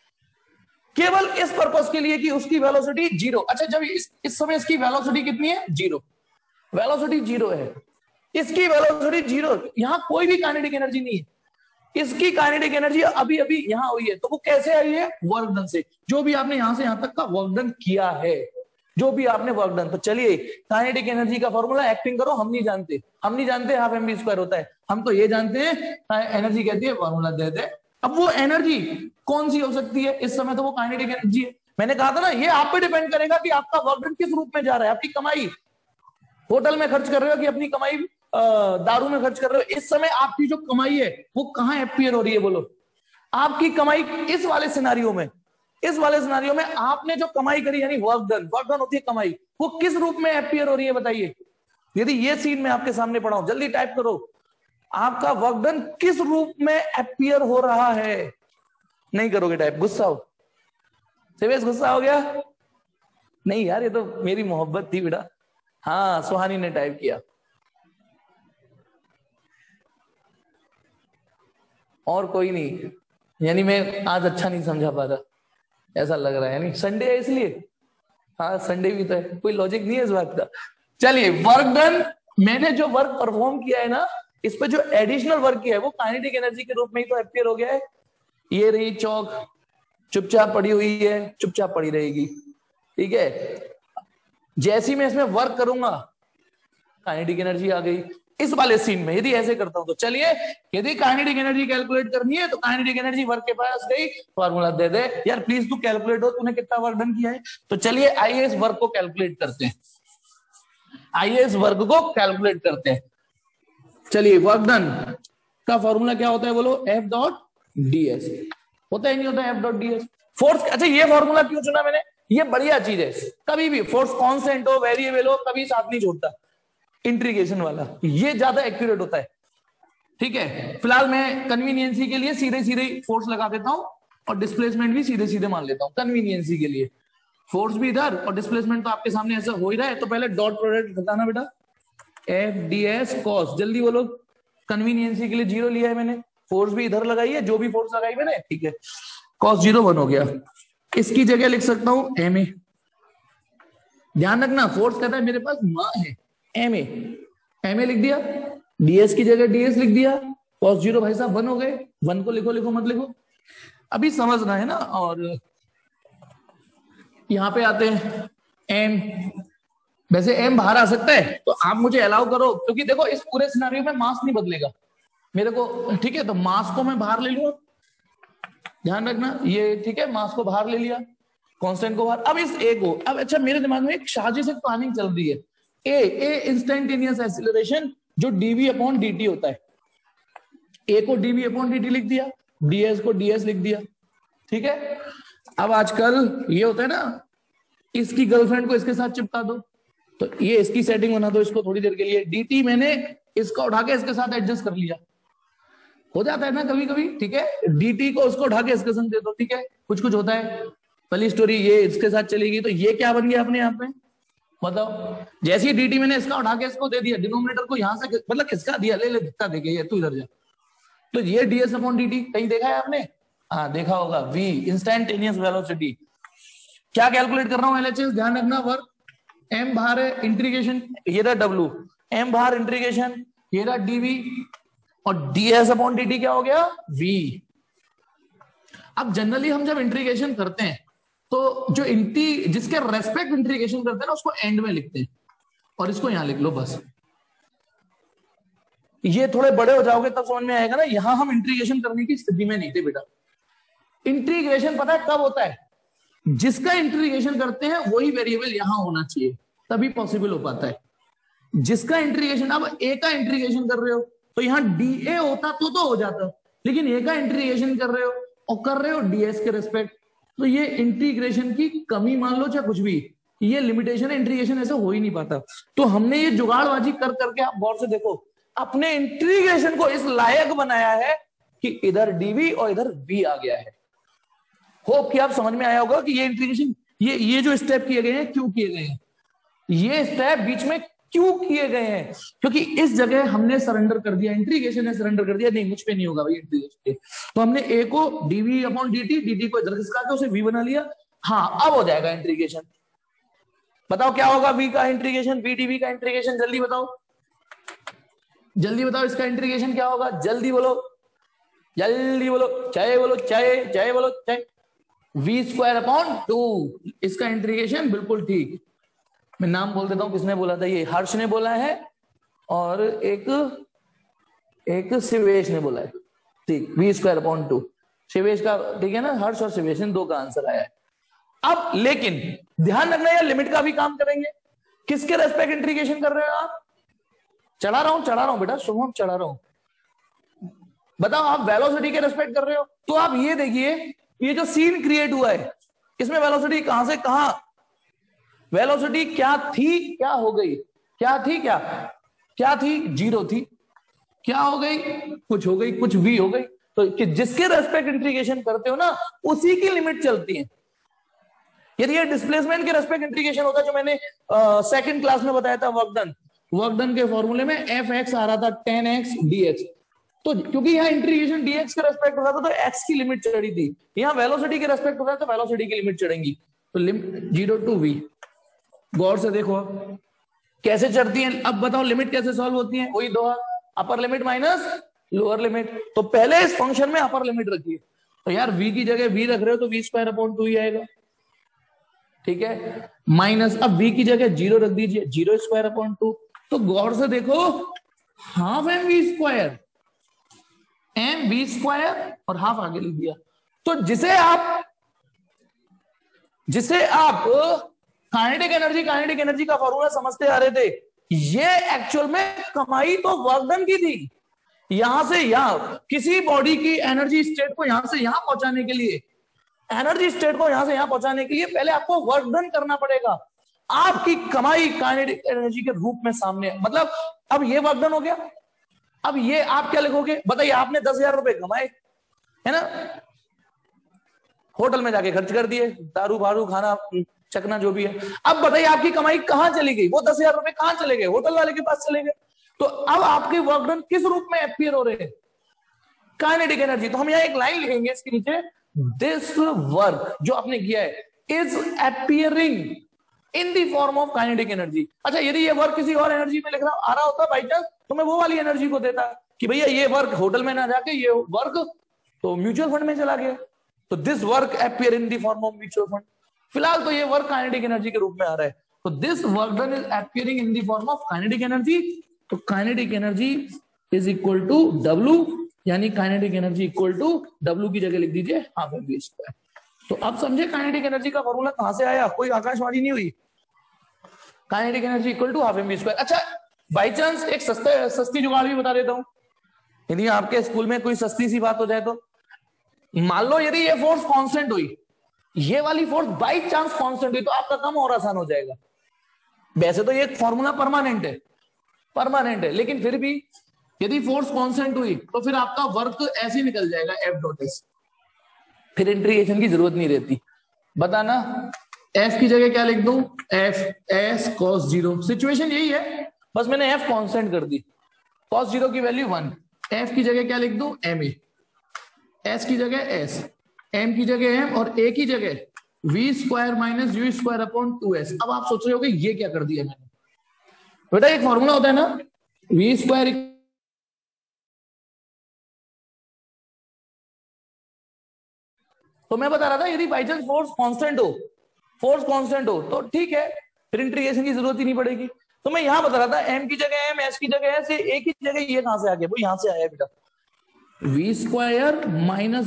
केवल इस पर्पस के लिए कि उसकी वेलोसिटी जीरो। अच्छा, जब इस समय इसकी वेलोसिटी कितनी है? जीरो, वेलोसिटी जीरो है, इसकी वेलोसिटी जीरो, यहां कोई भी काइनेटिक एनर्जी नहीं है। इसकी काइनेटिक एनर्जी अभी अभी यहां हुई है, तो वो कैसे आई है? वर्क डन से, जो भी आपने यहां से यहां तक का वर्क डन किया है, जो भी आपने वर्क डन। तो चलिए काइनेटिक एनर्जी का फॉर्मूला एक्टिंग करो, हम नहीं जानते हाफ mv स्क्वायर होता है, हम तो ये जानते हैं एनर्जी कहती है, फॉर्मूला दे दे। अब वो एनर्जी कौन सी हो सकती है? इस समय तो वो काइनेटिक एनर्जी है। मैंने कहा था ना, ये आप पे डिपेंड करेगा कि आपका वर्क डन किस रूप में जा रहा है, आपकी कमाई, होटल में खर्च कर रहे हो कि अपनी कमाई दारू में खर्च कर रहे हो, इस समय आपकी जो कमाई है वो कहाँ अपीयर हो रही है बोलो? आपकी कमाई इस वाले सिनारियो में, इस वाले सिनारियो में आपने जो कमाई करी यानी वर्क डन होती है कमाई, वो किस रूप में अपीयर हो रही है बताइए? यदि ये सीन मैं आपके सामने पढ़ाऊं, जल्दी टाइप करो, आपका वर्क डन किस रूप में अपीयर हो रहा है? नहीं करोगे टाइप, गुस्सा हो? सेवेश गुस्सा हो गया? नहीं यार, ये तो मेरी मोहब्बत थी बेटा। हाँ, सुहानी ने टाइप किया। और कोई नहीं, यानी मैं आज अच्छा नहीं समझा पा रहा ऐसा लग रहा है, यानी संडे है इसलिए। हाँ संडे भी तो है, कोई लॉजिक नहीं है इस बात का। चलिए, वर्क डन, मैंने जो वर्क परफॉर्म किया है ना, इस पे जो एडिशनल वर्क किया है वो काइनेटिक एनर्जी के रूप में ही तो अपीयर हो गया है। ये रही चौक, चुपचाप पड़ी हुई है, चुपचाप पड़ी रहेगी, ठीक है। जैसी मैं इसमें वर्क करूंगा काइनेटिक एनर्जी आ गई। इस वाले सीन में यदि ऐसे करता हूं तो चलिए, यदि काइनेटिक एनर्जी कैलकुलेट करनी है तो काइनेटिक एनर्जी वर्क के पास गई, फार्मूला दे दे यार प्लीज, तू कैलकुलेट हो, तूने कितना वर्क डन किया है। तो चलिए आइए इस वर्क को कैलकुलेट करते हैं, आइए इस वर्क को कैलकुलेट करते हैं। चलिए, वर्क डन का फॉर्मूला क्या होता है बोलो? एफ डॉट डीएस होता है, नहीं होता एफ डॉट डीएस फोर्स। अच्छा, ये फॉर्मूला क्यों चुना मैंने? ये बढ़िया चीज है, कभी भी फोर्स कांस्टेंट हो वेरिएबल हो कभी साथ नहीं छोड़ता, इंटीग्रेशन वाला ये ज्यादा एक्यूरेट होता है, ठीक है। फिलहाल मैं कन्वीनियंसी के लिए सीधे सीधे फोर्स लगा देता हूं और डिस्प्लेसमेंट भी सीधे सीधे मान लेता हूं कन्वीनियंसी के लिए। फोर्स भी इधर और डिस्प्लेसमेंट तो आपके सामने ऐसा हो ही रहा है, तो पहले डॉट प्रोडक्ट बताना बेटा, एफ डी एस कॉस, जल्दी बोलो। कन्वीनियंसी के लिए 0 लिया है मैंने, फोर्स भी इधर लगाई है, जो भी फोर्स लगाई मैंने, ठीक है। कॉस 0 1 हो गया, इसकी जगह लिख सकता हूं एम ए। ध्यान रखना, फोर्स कहता है मेरे पास मां है, एम ए लिख दिया, डीएस की जगह डीएस लिख दिया, कॉस 0 भाई साहब 1 हो गए, 1 को लिखो, लिखो मत लिखो, अभी समझना है ना। और यहां पे आते हैं एम, वैसे एम बाहर आ सकता है तो आप मुझे अलाउ करो, क्योंकि देखो इस पूरे सिनेरियो में मास नहीं बदलेगा मेरे को, ठीक है। तो मास को मैं बाहर ले लूंगा, ध्यान रखना ये, ठीक है। मास को बाहर ले लिया, कांस्टेंट को बाहर। अब इस ए को, अब अच्छा मेरे दिमाग में एक साजिश, एक प्लानिंग चल रही है। ए इंस्टेंटेनियस एक्सीलरेशन जो डीवी अपॉन डीटी होता है, ए को डीवी अपॉन डीटी लिख दिया, डीएस को डीएस लिख दिया, ठीक है। अब आजकल ये होता है ना, इसकी गर्लफ्रेंड को इसके साथ चिपका दो, तो ये इसकी सेटिंग बना दो इसको थोड़ी देर के लिए, डीटी मैंने इसका उठा के इसके साथ एडजस्ट कर लिया, हो जाता है ना कभी कभी, ठीक है। डीटी को उसको उठा के इसके संग दे दो, ठीक है, कुछ कुछ होता है। पहली स्टोरी ये इसके साथ चलेगी, तो ये क्या बन गया अपने आप में बताओ? जैसे ही डीटी मैंने इसका उठा के इसको दे दिया, डिनोमिनेटर को यहां से मतलब खिसका दिया, ले ले धक्का दे के, तू इधर जा, तो ये डीएस अपॉन डीटी कहीं देखा है आपने? हाँ देखा होगा, वी इंस्टेंटेनियस वेलोसिटी। क्या कैलकुलेट कर रहा हूं एलएचएस, ध्यान रखना, वर्क एम बाहर है, इंटीग्रेशन ये रहा डब्ल्यू, एम बाहर इंटीग्रेशन ये रहा डीवी, और डीएस अपॉन डीटी क्या हो गया? वी। अब जनरली हम जब इंटीग्रेशन करते हैं तो जो जिसके रेस्पेक्ट इंटीग्रेशन करते हैं ना उसको एंड में लिखते हैं, और इसको यहां लिख लो बस। ये थोड़े बड़े हो जाओगे तब समझ में आएगा ना, यहां हम इंटीग्रेशन करने की स्थिति में नहीं थे बेटा। इंटीग्रेशन पता है कब होता है? जिसका इंटीग्रेशन करते हैं वही वेरिएबल यहां होना चाहिए, तभी पॉसिबल हो पाता है। जिसका इंटीग्रेशन, अब ए का इंटीग्रेशन कर रहे हो तो यहां डी ए होता तो हो जाता, लेकिन ए का इंटीग्रेशन कर रहे हो और कर रहे हो डीएस के रेस्पेक्ट, तो ये इंटीग्रेशन की कमी मान लो चाहे कुछ भी, ये लिमिटेशन है, इंटीग्रेशन ऐसे हो ही नहीं पाता। तो हमने ये जुगाड़बाजी कर करके, आप गौर से देखो, अपने इंटीग्रेशन को इस लायक बनाया है कि इधर डीवी और इधर वी आ गया है। होप कि आप समझ में आया होगा कि ये इंटीग्रेशन, ये जो स्टेप किए गए हैं क्यों किए गए हैं, ये स्टेप बीच में क्यों किए गए हैं, क्योंकि इस जगह हमने सरेंडर कर दिया, इंटीग्रेशन ने सरेंडर कर दिया, नहीं मुझ पे नहीं होगा भाई इंटीग्रेशन, तो हमने ए को डीवी अपॉन डीटी, डीटी को इधर खिसका के उसे वी बना लिया। हाँ अब हो जाएगा इंटीग्रेशन। बताओ क्या होगा वी का इंटीग्रेशन, वी डीवी का इंटीग्रेशन, जल्दी बताओ, जल्दी बताओ इसका इंटीग्रेशन क्या होगा, जल्दी बोलो, जल्दी बोलो, चाहे बोलो, चाहे चाहे बोलो, चाहे वी स्क्वायर अपॉन 2, इसका इंटीग्रेशन बिल्कुल ठीक। मैं नाम बोल देता हूं, किसने बोला था, ये हर्ष ने बोला है और एक शिवेश ने बोला है, ठीक, वी स्क्वायर अपॉन 2 शिवेश का, ठीक है ना, हर्ष और शिवेश इन दो का आंसर आया है। अब लेकिन ध्यान रखना, यार लिमिट का भी काम करेंगे, किसके रेस्पेक्ट इंटीग्रेशन कर रहे हो आप? चढ़ा रहा हूं बेटा, शुभम चढ़ा रहा हूं। बताओ आप वेलोसिटी के रेस्पेक्ट कर रहे हो, तो आप ये देखिए ये जो सीन क्रिएट हुआ है इसमें वेलोसिटी कहां से कहां, वेलोसिटी क्या थी क्या हो गई, क्या थी क्या थी, जीरो थी, क्या हो गई, कुछ हो गई, कुछ भी हो गई। तो कि जिसके रेस्पेक्ट इंटीग्रेशन करते हो ना उसी की लिमिट चलती है। यदि ये डिस्प्लेसमेंट के रेस्पेक्ट इंटीग्रेशन होता जो मैंने सेकंड क्लास में बताया था वर्क डन के फॉर्मूले में एफ एक्स आ रहा था 10x dx, तो क्योंकि यहाँ इंटीग्रेशन dx के रेस्पेक्ट होता था तो x की लिमिट चढ़ी थी, यहाँ वेलोसिटी के रेस्पेक्ट होता है तो वेलोसिटी की लिमिट चढ़ेंगी। तो लिमिट 0 to v, गौर से देखो कैसे चढ़ती है। अब बताओ लिमिट कैसे सॉल्व होती है, वही दो upper limit minus lower limit. तो पहले इस फंक्शन में अपर लिमिट रखिए, तो यार v की जगह v रख रहे हो तो v² ही आएगा, ठीक है, माइनस अब v की जगह 0 रख दीजिए, 0² तो गौर से देखो हाफ mv² और हाफ आगे लिख दिया। तो जिसे आप काइनेटिक एनर्जी का फॉर्मूला समझते आ रहे थे, ये एक्चुअल में कमाई तो वर्क डन की थी। यहां से यहां किसी बॉडी की एनर्जी स्टेट को यहां से यहां पहुंचाने के लिए, पहले आपको वर्क डन करना पड़ेगा। आपकी कमाई काइनेटिक एनर्जी के रूप में सामने, मतलब अब ये वर्क डन हो गया। अब ये आप क्या लिखोगे, बताइए, आपने 10,000 रुपए कमाए है ना, होटल में जाके खर्च कर दिए, दारू बारू खाना चकना जो भी है। अब बताइए आपकी कमाई कहां चली गई, वो 10,000 रुपए कहां चले गए, होटल वाले के पास चले गए। तो अब आपके वर्क डन किस रूप में अपीयर हो रहे हैं, काइनेटिक एनर्जी। तो हम यहाँ एक लाइन लिखेंगे इसके नीचे, दिस वर्क जो आपने किया है is appearing in the form of kinetic energy. अच्छा, यदि ये वर्क किसी और एनर्जी में लिख रहा आ रहा होता बाई चांस, तो मैं वो वाली एनर्जी को देता कि भैया ये वर्क होटल में ना जाके ये वर्क तो म्यूचुअल फंड में चला गया। तो this work appear in the form of mutual fund. फिलहाल तो ये वर्क काइनेटिक एनर्जी के रूप में आ रहा है, तो this work done is appearing in the form of kinetic energy. तो kinetic energy is equal to W, यानी kinetic energy equal to W की जगह लिख दीजिए हाफ mv²। तो अब समझे काइनेटिक एनर्जी का फॉर्मूला कहां से आया, कोई आकाशवाणी नहीं हुई। Kinetic energy equal to half mv²। अच्छा, बाई चांस एक सस्ती जुगाड़ भी बता देता हूं, यदि आपके स्कूल में कोई सस्ती सी बात हो जाए तो मान लो यदि ये फोर्स कांस्टेंट हुई, ये वाली फोर्स बाई चांस कांस्टेंट हुई, तो आपका काम और आसान हो जाएगा। वैसे तो ये फॉर्मूला परमानेंट है, लेकिन फिर भी यदि फोर्स कांस्टेंट हुई तो फिर आपका वर्क ऐसे ही निकल जाएगा F.S, फिर इंटीग्रेशन की जरूरत नहीं रहती। बताना F की जगह क्या लिख दूं, F(s cos 0)। सिचुएशन यही है, बस मैंने F कांस्टेंट कर दी, cos 0 की वैल्यू 1, F की जगह क्या लिख दूं, ma, S की जगह S, M की जगह M और A की जगह v² माइनस u²/2s। अब आप सोच रहे होगे ये क्या कर दिया मैंने, बेटा एक फॉर्मूला होता है ना, v²। तो मैं बता रहा था यदि बाई चांस फोर्स कांस्टेंट हो तो ठीक है, फिर इंटीग्रेशन की जरूरत ही नहीं पड़ेगी। तो मैं यहां बता रहा था M की जगह M, S की जगह S, A की जगह ये कहां से आ गया, वो यहां से आया बेटा, v² माइनस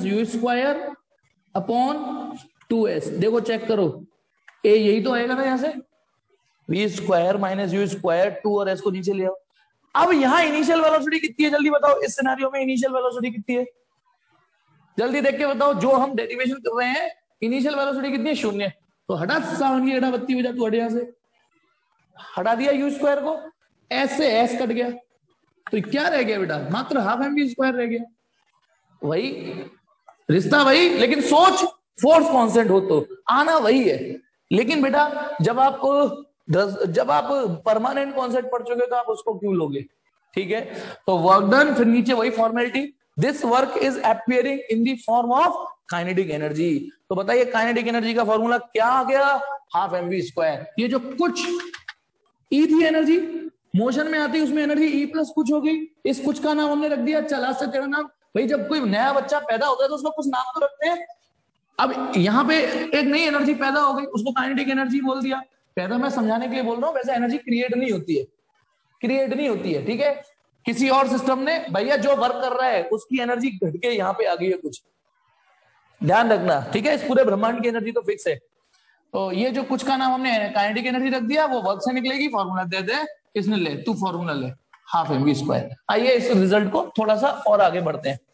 u²/2s। देखो चेक करो, A यही तो आएगा ना यहां से, v² माइनस u², 2 और s को नीचे ले आओ। अब यहां इनिशियल वेलोसिटी कितनी है, जल्दी बताओ, इस सिनेरियो में इनिशियल वेलोसिटी कितनी है, जल्दी देख के बताओ। जो हम डेरिवेशन कर रहे हैं इनिशियल वेलोसिटी कितनी है, 0। तो हटा सावन की हटा बत्ती बजा, तू हट यहां से, हटा दिया u² को, s से s कट गया, तो क्या रह गया बेटा, मात्र हाफ mv² रह गया। वही रिश्ता वही, लेकिन सोच फोर्स कांस्टेंट हो तो आना वही है। लेकिन बेटा जब आप परमानेंट कॉन्सेप्ट पढ़ चुके तो आप उसको क्यों लोगे, ठीक है। तो वर्क डन, फिर नीचे वही formality, this work is appearing in the form of kinetic energy. तो बताइए काइनेटिक एनर्जी का फॉर्मूला क्या आ गया, हाफ mv²। ये जो कुछ ई थी एनर्जी मोशन में आती, उसमें एनर्जी ई प्लस कुछ हो गई, इस कुछ का नाम हमने रख दिया चला से तेरा नाम। भाई जब कोई नया बच्चा पैदा होता है तो उसको कुछ नाम तो रखते हैं। अब यहाँ पे एक नई एनर्जी पैदा हो गई, उसको काइनेटिक एनर्जी बोल दिया। पैदा मैं समझाने के लिए बोल रहा हूँ, वैसे एनर्जी क्रिएट नहीं होती है, ठीक है। किसी और सिस्टम ने भैया जो वर्क कर रहा है उसकी एनर्जी घट के यहाँ पे आ गई है कुछ, ध्यान रखना, ठीक है। इस पूरे ब्रह्मांड की एनर्जी तो फिक्स है। तो ये जो कुछ का नाम हमने काइनेटिक एनर्जी रख दिया, वो वर्क से निकलेगी, फॉर्मूला दे दे, इसने ले तू फॉर्मूला ले, हाफ एम वी स्क्वायर। आइए इस रिजल्ट को थोड़ा सा और आगे बढ़ते हैं,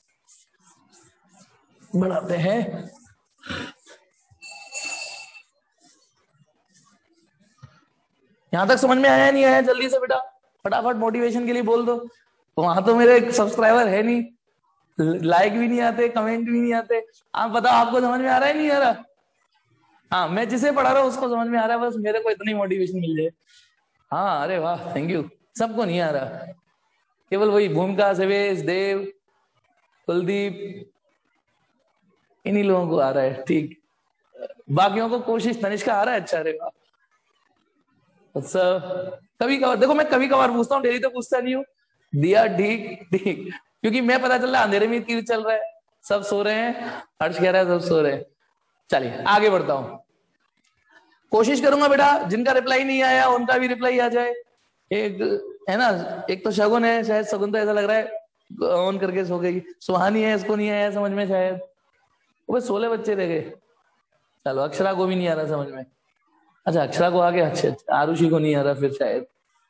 बढ़ाते हैं। यहां तक समझ में आया नहीं आया? जल्दी से बेटा फटाफट मोटिवेशन के लिए बोल दो। वहां तो मेरे सब्सक्राइबर है नहीं, लाइक भी नहीं आते, कमेंट भी नहीं आते। आप बताओ आपको समझ में आ रहा है नहीं आ रहा? हाँ, मैं जिसे पढ़ा रहा हूँ उसको समझ में आ रहा है, बस मेरे को इतनी मोटिवेशन मिल जाए। हाँ, अरे वाह, थैंक यू। सबको नहीं आ रहा, केवल वही भूमिका, सवेश, देव, कुलदीप, इन्हीं लोगों को आ रहा है। ठीक, बाकियों को कोशिश, तनिष्का आ रहा है, अच्छा, अरे वाह। अच्छा, कभी कभार देखो, मैं कभी कभार पूछता हूँ, डेली तो पूछता नहीं हूँ। दिया, ठीक ठीक, क्योंकि मैं पता चल रहा है अंधेरे में तीर चल रहा है, सब सो रहे हैं, हर्ष कह रहा है सब सो रहे हैं। चलिए आगे बढ़ता हूं, कोशिश करूंगा बेटा जिनका रिप्लाई नहीं आया उनका भी रिप्लाई आ जाए। एक है ना, एक तो शगुन है, शायद शगुन तो ऐसा लग रहा है ऑन करके सो गई। सुहानी है, इसको नहीं आया समझ में शायद, वो 16 बच्चे रह गए। चलो, अक्षरा को भी नहीं आ रहा समझ में। अच्छा, अक्षरा को आ गया, अच्छा। आरुषि को नहीं आ रहा फिर शायद,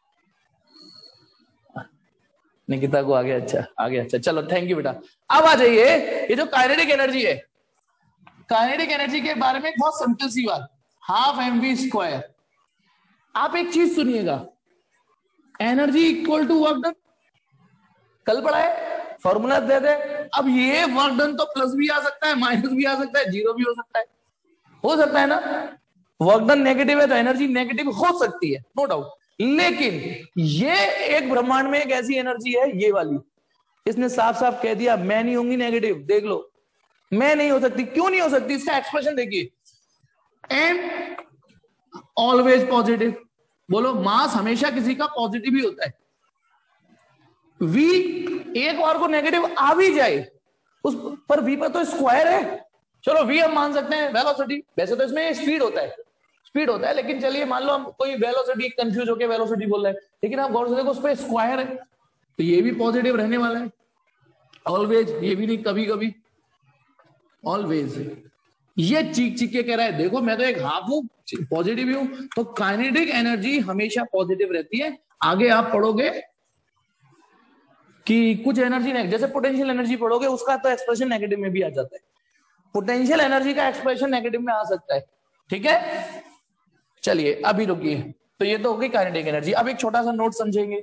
निकिता को आ गया, अच्छा आ गया, अच्छा चलो थैंक यू बेटा। अब आ जाइए, ये जो काइनेटिक एनर्जी है, काइनेटिक एनर्जी के बारे में बहुत सिंपल सी बात, हाफ एम वी स्क्वायर। आप एक चीज सुनिएगा, energy equal to work done, कल पढ़ा है, फॉर्मूला दे दे। अब ये वर्क डन तो प्लस भी आ सकता है, माइनस भी आ सकता है, जीरो भी हो सकता है ना। वर्क डन नेगेटिव है तो एनर्जी नेगेटिव हो सकती है, नो डाउट। लेकिन ये एक ब्रह्मांड में एक ऐसी एनर्जी है, ये वाली, इसने साफ साफ कह दिया मैं नहीं होंगी नेगेटिव। देख लो, मैं नहीं हो सकती। क्यों नहीं हो सकती? इसका एक्सप्रेशन देखिए, एम ऑलवेज पॉजिटिव। बोलो, मास हमेशा किसी का पॉजिटिव ही होता है। वी एक बार को नेगेटिव आ भी जाए उस पर, वी पर तो स्क्वायर है, चलो वी हम मान सकते हैं। वेलोसिटी, वैसे तो इसमें स्पीड होता है, स्पीड होता है, लेकिन चलिए मान लो हम कोई वेलोसिटी कंफ्यूज होकर वेलोसिटी बोल रहे हैं, लेकिन आप गौर से देखो उस पर स्क्वायर है, तो ये भी पॉजिटिव रहने वाला है। ऑलवेज, ये भी नहीं, कभी कभी, ऑलवेज। ये चीख चीख के कह रहा है देखो मैं तो एक हाफ हूं, पॉजिटिव ही हूं। तो काइनेटिक एनर्जी हमेशा पॉजिटिव रहती है। आगे आप पढ़ोगे कि कुछ एनर्जी, जैसे पोटेंशियल एनर्जी पढ़ोगे, उसका तो एक्सप्रेशन नेगेटिव में भी आ जाता है। पोटेंशियल एनर्जी का एक्सप्रेशन नेगेटिव में आ सकता है, ठीक है। चलिए अभी रुकिए, तो ये तो हो गई काइनेटिक एनर्जी। अब एक छोटा सा नोट समझेंगे,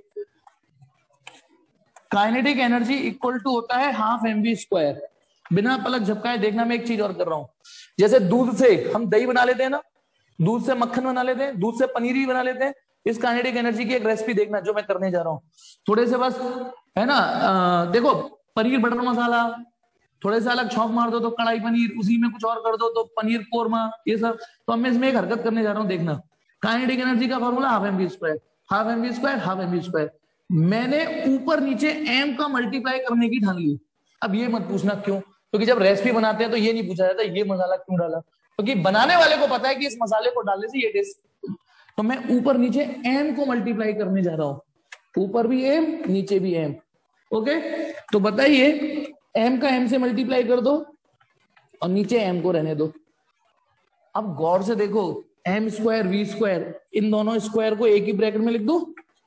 काइनेटिक एनर्जी इक्वल टू होता है हाफ एम वी स्क्वायर। बिना पलक झपकाए देखना, मैं एक चीज और कर रहा हूं, जैसे दूध से हम दही बना लेते हैं ना, दूध से मक्खन बना लेते हैं, दूध से पनीर भी बना लेते हैं। इस काइनेटिक एनर्जी की एक रेसिपी देखना जो मैं करने जा रहा हूं, थोड़े से बस, है ना, देखो पनीर बटर मसाला, थोड़े से अलग छौंक मार दो तो कढ़ाई पनीर, उसी में कुछ और कर दो तो पनीर कोरमा, ये सब। तो मैं इसमें एक हरकत करने जा रहा हूं, देखना। काइनेटिक एनर्जी का formula half m v square, half m v square, half m v square. मैंने ऊपर नीचे एम का मल्टीप्लाई करने की ठान ली। अब ये मत पूछना क्यों, क्योंकि जब रेसिपी बनाते हैं तो ये नहीं पूछा जाता ये मसाला क्यों डाला, क्योंकि बनाने वाले को पता है कि इस मसाले को डालने से ये टेस्ट। तो मैं ऊपर नीचे एम को मल्टीप्लाई करने जा रहा हूं, ऊपर भी एम नीचे भी एम। ओके, तो बताइए, एम का एम से मल्टीप्लाई कर दो और नीचे एम को रहने दो। अब गौर से देखो, एम स्क्वायर वी स्क्वायर, इन दोनों स्क्वायर को एक ही ब्रैकेट में लिख दो,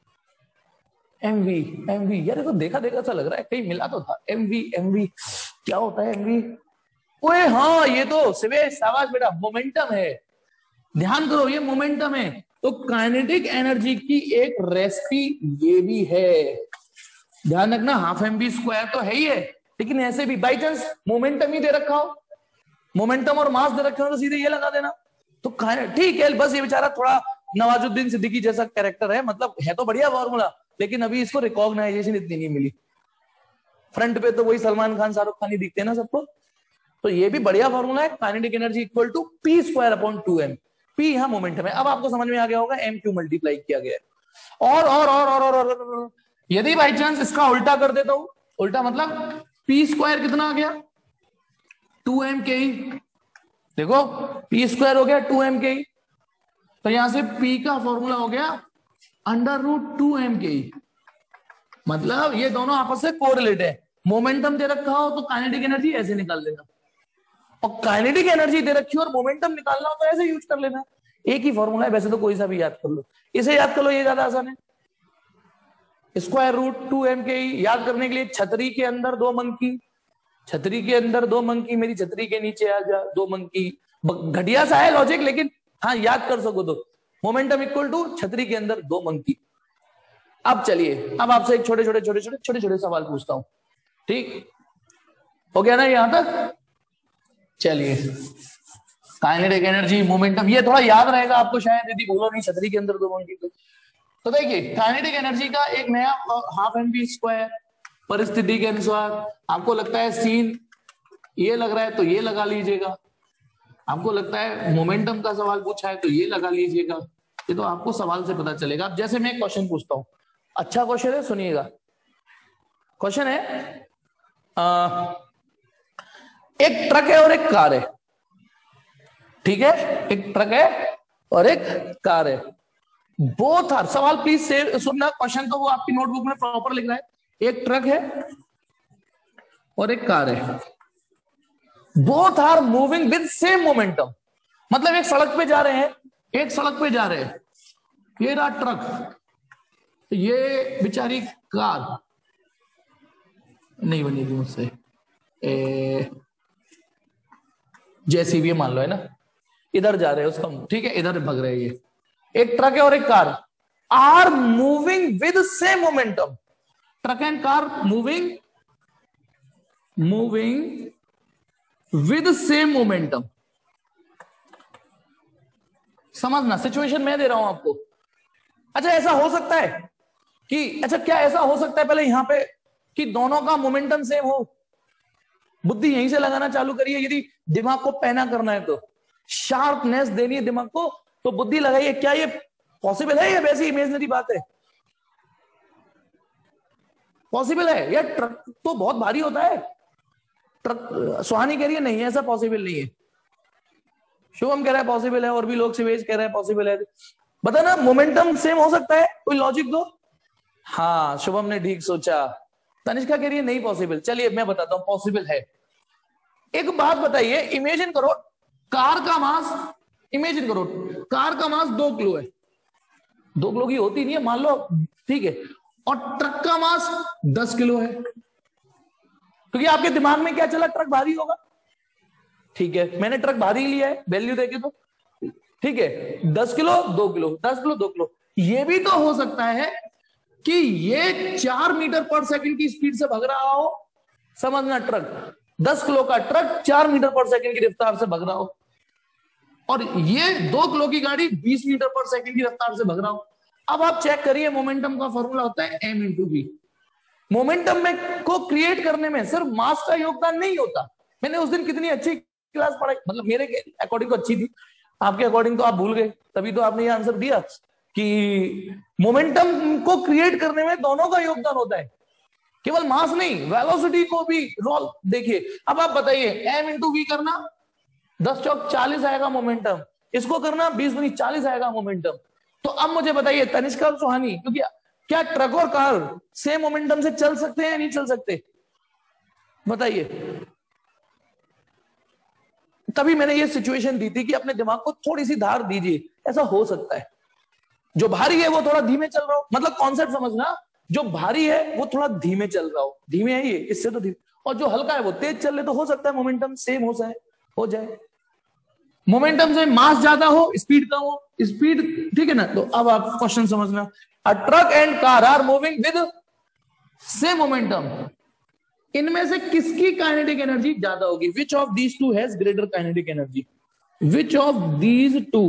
एम वी। एम वी, यार तो देखा देखा सा लग रहा है, कहीं मिला तो था। एम वी क्या होता है? एम वी, ओए हाँ, ये तो सिवेश, शाबाश बेटा, मोमेंटम है। ध्यान करो, ये मोमेंटम है। तो काइनेटिक एनर्जी की एक रेसिपी ये भी है, ध्यान रखना। हाफ एम वी स्क्वायर तो है ही है, लेकिन ऐसे भी बाई चांस मोमेंटम ही दे रखा हो, मोमेंटम और मास दे रखे हो, तो सीधे ये लगा देना। तो ठीक है, बस ये बेचारा थोड़ा नवाजुद्दीन सिद्दीकी जैसा कैरेक्टर है, मतलब है तो बढ़िया फॉर्मूला, लेकिन अभी इसको रिकॉग्नाइजेशन इतनी नहीं मिली। फ्रंट पे तो वही सलमान खान, शाहरुख खान ही दिखते हैं ना सबको। तो ये भी बढ़िया फॉर्मूला है, kinetic energy equal to p square upon 2m। पी यहां मोमेंटम है। अब आपको समझ में आ गया होगा एम क्यू मल्टीप्लाई किया गया है। और यदि बाई चांस इसका उल्टा कर देता हूं, उल्टा मतलब पी स्क्वायर कितना आ गया? 2m के ही। देखो, पी स्क्वायर हो गया 2m के ही, तो यहां से पी का फॉर्मूला हो गया √2m के ही। मतलब ये दोनों आपस से कोरिलेट है। मोमेंटम दे रखा हो तो काइनेटिक एनर्जी ऐसे निकाल लेना, और काइनेटिक एनर्जी दे रखी हो और मोमेंटम निकालना हो तो ऐसे यूज कर लेना। एक ही फॉर्मूला है, वैसे तो कोई सा भी याद कर लो, इसे याद कर लो, ये ज्यादा आसान है। स्क्वायर रूट 2m के याद करने के लिए छतरी के अंदर 2 मंकी, छतरी के अंदर 2 मंकी, मेरी छतरी के नीचे आ जा 2 मंकी। घटिया सा है लॉजिक, लेकिन हाँ याद कर सको तो मोमेंटम इक्वल टू छतरी के अंदर 2 मंकी। अब चलिए, अब आपसे एक छोटे छोटे सवाल पूछता हूं, ठीक हो गया ना यहां तक? चलिए, काइनेटिक एनर्जी, मोमेंटम, ये थोड़ा याद रहेगा आपको शायद, यदि बोलो नहीं छतरी के अंदर 2 मंकी तो देखिए काइनेटिक एनर्जी का एक नया हाफ mv स्क्वायर, परिस्थिति के अनुसार आपको लगता है सीन ये लग रहा है तो ये लगा लीजिएगा, आपको लगता है मोमेंटम का सवाल पूछा है तो ये लगा लीजिएगा, ये तो आपको सवाल से पता चलेगा। अब जैसे मैं एक क्वेश्चन पूछता हूं, अच्छा क्वेश्चन है, सुनिएगा। क्वेश्चन है एक ट्रक है और एक कार है, ठीक है, एक ट्रक है और एक कार है, बोथ आर, सवाल प्लीज से सुनना, क्वेश्चन तो वो आपकी नोटबुक में प्रॉपर लिख रहा है, एक ट्रक है और एक कार है, both are moving with same momentum, मतलब एक सड़क पे जा रहे हैं, एक सड़क पे जा रहे हैं, ये रहा ट्रक, ये बेचारी कार नहीं बनेगी मुझसे, जैसी भी मान लो है ना, इधर जा रहे हैं उसका, ठीक है, इधर भग रहे हैं, ये एक ट्रक है और एक car, are moving with same momentum, truck and car moving with same momentum. समझना, सिचुएशन मैं दे रहा हूं आपको। अच्छा ऐसा हो सकता है कि, अच्छा क्या ऐसा हो सकता है पहले यहां पे कि दोनों का मोमेंटम सेम हो? बुद्धि यहीं से लगाना चालू करिए, यदि दिमाग को पैना करना है तो, शार्पनेस देनी है दिमाग को, तो बुद्धि लगाइए, क्या ये पॉसिबल है या वैसी इमेजिनरी बात है? पॉसिबल है यार, ट्रक तो बहुत भारी होता है, ट्रक, सुहानी कह रही है नहीं ऐसा पॉसिबल नहीं है, शुभम कह रहा है पॉसिबल है, और भी लोग शिवेश कह रहे हैं पॉसिबल है, बता ना मोमेंटम सेम हो सकता है, कोई लॉजिक दो। हाँ शुभम ने ठीक सोचा, तनिष्का कह रही है नहीं पॉसिबल, चलिए मैं बताता हूं पॉसिबल है। एक बात बताइए, इमेजिन करो कार का मास, इमेजिन करो कार का मास 2 किलो है, 2 किलो की होती नहीं है मान लो, ठीक है, और ट्रक का मास 10 किलो है, क्योंकि आपके दिमाग में क्या चला, ट्रक भारी होगा, ठीक है, मैंने ट्रक भारी लिया है वैल्यू देके तो, ठीक है, 10 किलो 2 किलो, 10 किलो 2 किलो। ये भी तो हो सकता है कि ये 4 मीटर पर सेकंड की स्पीड से भाग रहा हो, समझना, ट्रक 10 किलो का ट्रक 4 मीटर पर सेकंड की रफ्तार से भाग रहा हो, और ये 2 किलो की गाड़ी 20 मीटर पर सेकंड की रफ्तार से भाग रहा हो। अब आप चेक करिए, मोमेंटम का फॉर्मूला होता है m इंटू v। मोमेंटम में को क्रिएट करने में सिर्फ मास का योगदान नहीं होता। मैंने उस दिन कितनी अच्छी क्लास पढ़ाई, मतलब मेरे अकॉर्डिंग तो अच्छी थी, आपके अकॉर्डिंग तो आप भूल गए, तभी तो आपने ये आंसर दिया कि मोमेंटम को क्रिएट करने में दोनों का योगदान होता है, केवल मास नहीं, वेलोसिटी को भी रोल देखिए। अब आप बताइए m इंटू वी करना 10 चौक 40 आएगा मोमेंटम, इसको करना 20 दूनी 40 आएगा मोमेंटम। तो अब मुझे बताइए तनिष्का और सुहानी, क्योंकि क्या ट्रक और कार सेम मोमेंटम से चल सकते हैं या नहीं चल सकते, बताइए। तभी मैंने ये सिचुएशन दी थी कि अपने दिमाग को थोड़ी सी धार दीजिए, ऐसा हो सकता है जो भारी है वो थोड़ा धीमे चल रहा हो, मतलब कॉन्सेप्ट समझना, जो भारी है वो थोड़ा धीमे चल रहा हो, धीमे है ये, इससे तो धीमे, और जो हल्का है वो तेज चल रहे, तो हो सकता है मोमेंटम सेम हो जाए। मोमेंटम से मास ज्यादा हो, स्पीड कम हो, स्पीड, ठीक है ना। तो अब आप क्वेश्चन समझना, a truck and car are moving with same momentum, इनमें से किसकी काइनेटिक एनर्जी ज्यादा होगी? Which of these two has greater kinetic energy? Which of these two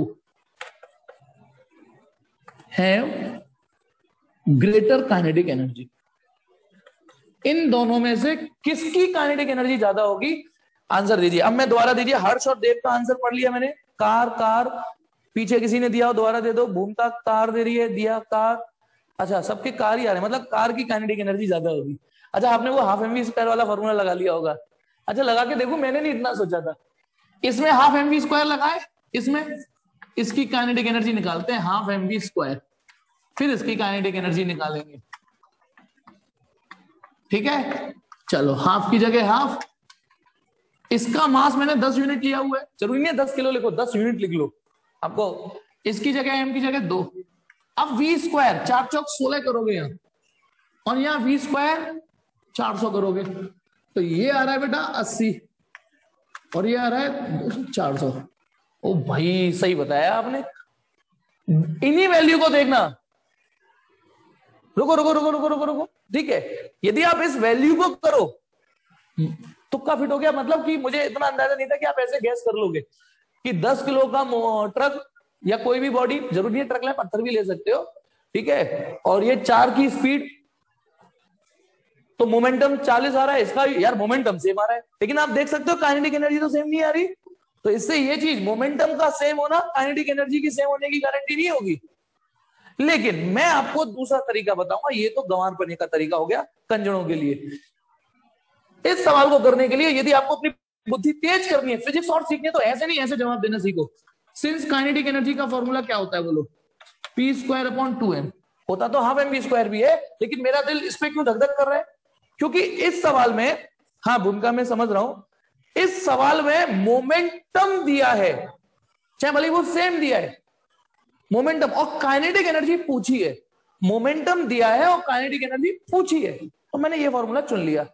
have greater kinetic energy? इन दोनों में से किसकी काइनेटिक एनर्जी ज्यादा होगी? आंसर दीजिए। अब मैं दोबारा दीजिए, हर्ष और देव का आंसर पढ़ लिया मैंने, कार कार, पीछे किसी ने दिया हो दोबारा दे दो, भूमिका कार दे रही है, दिया कार, अच्छा सबके कार ही आ रहे हैं, मतलब कार की काइनेटिक एनर्जी ज्यादा होगी। अच्छा आपने वो हाफ एमवी स्क्वायर वाला फॉर्मूला लगा लिया होगा, अच्छा लगा के देखो, मैंने नहीं इतना सोचा था। इसमें हाफ एमवी स्क्वायर लगाए, इसमें इसकी काइनेटिक एनर्जी निकालते हैं हाफ एमवी स्क्वायर, फिर इसकी काइनेटिक एनर्जी निकालेंगे, ठीक है। चलो हाफ की जगह हाफ, इसका मास मैंने 10 यूनिट लिया हुआ है, जरूरी नहीं है 10 किलो लिखो, 10 यूनिट लिख लो आपको, इसकी जगह एम की जगह 2। अब वी स्क्वायर 4 चौक 16 करोगे यहां, और यहाँ v स्क्वायर 400 करोगे तो ये आ रहा है बेटा 80 और ये आ रहा है 400। ओ भाई सही बताया आपने, इन्हीं वैल्यू को देखना। रुको रुको रुको रुको रुको रुको, ठीक है, यदि आप इस वैल्यू को करो, तुक्का फिट हो गया, मतलब कि मुझे इतना अंदाजा नहीं था कि आप ऐसे गैस कर लोगे कि 10 किलो का ट्रक या कोई भी बॉडी, जरूरी है ट्रक ले, पत्थर भी ले सकते हो, ठीक है, और ये 4 की स्पीड, तो मोमेंटम 40 आ रहा है, इसका यार मोमेंटम सेम आ रहा है, लेकिन आप देख सकते हो काइनेटिक एनर्जी तो सेम नहीं आ रही। तो इससे ये चीज, मोमेंटम का सेम होना काइनेटिक एनर्जी की सेम होने की गारंटी नहीं होगी। लेकिन मैं आपको दूसरा तरीका बताऊंगा, ये तो गंवार पने का तरीका हो गया कंजड़ों के लिए। इस सवाल को करने के लिए यदि आपको अपनी बुद्धि तेज करनी है, फिजिक्स और सीखनी है, तो ऐसे नहीं ऐसे जवाब देना सीखो। सिंस काइनेटिक एनर्जी का फॉर्मूला क्या होता है बोलो, पी स्क्वायर अपॉन 2m, होता तो हाफ एम बी स्क्वायर भी है, लेकिन मेरा दिल इस पे क्यों धक धक कर रहा है, क्योंकि इस सवाल में, हाँ भूमिका में समझ रहा हूं, इस सवाल में मोमेंटम दिया है, चाहे भले वो सेम दिया है, मोमेंटम और काइनेटिक एनर्जी पूछी है, मोमेंटम दिया है और काइनेटिक एनर्जी पूछी है, तो मैंने ये फॉर्मूला चुन लिया।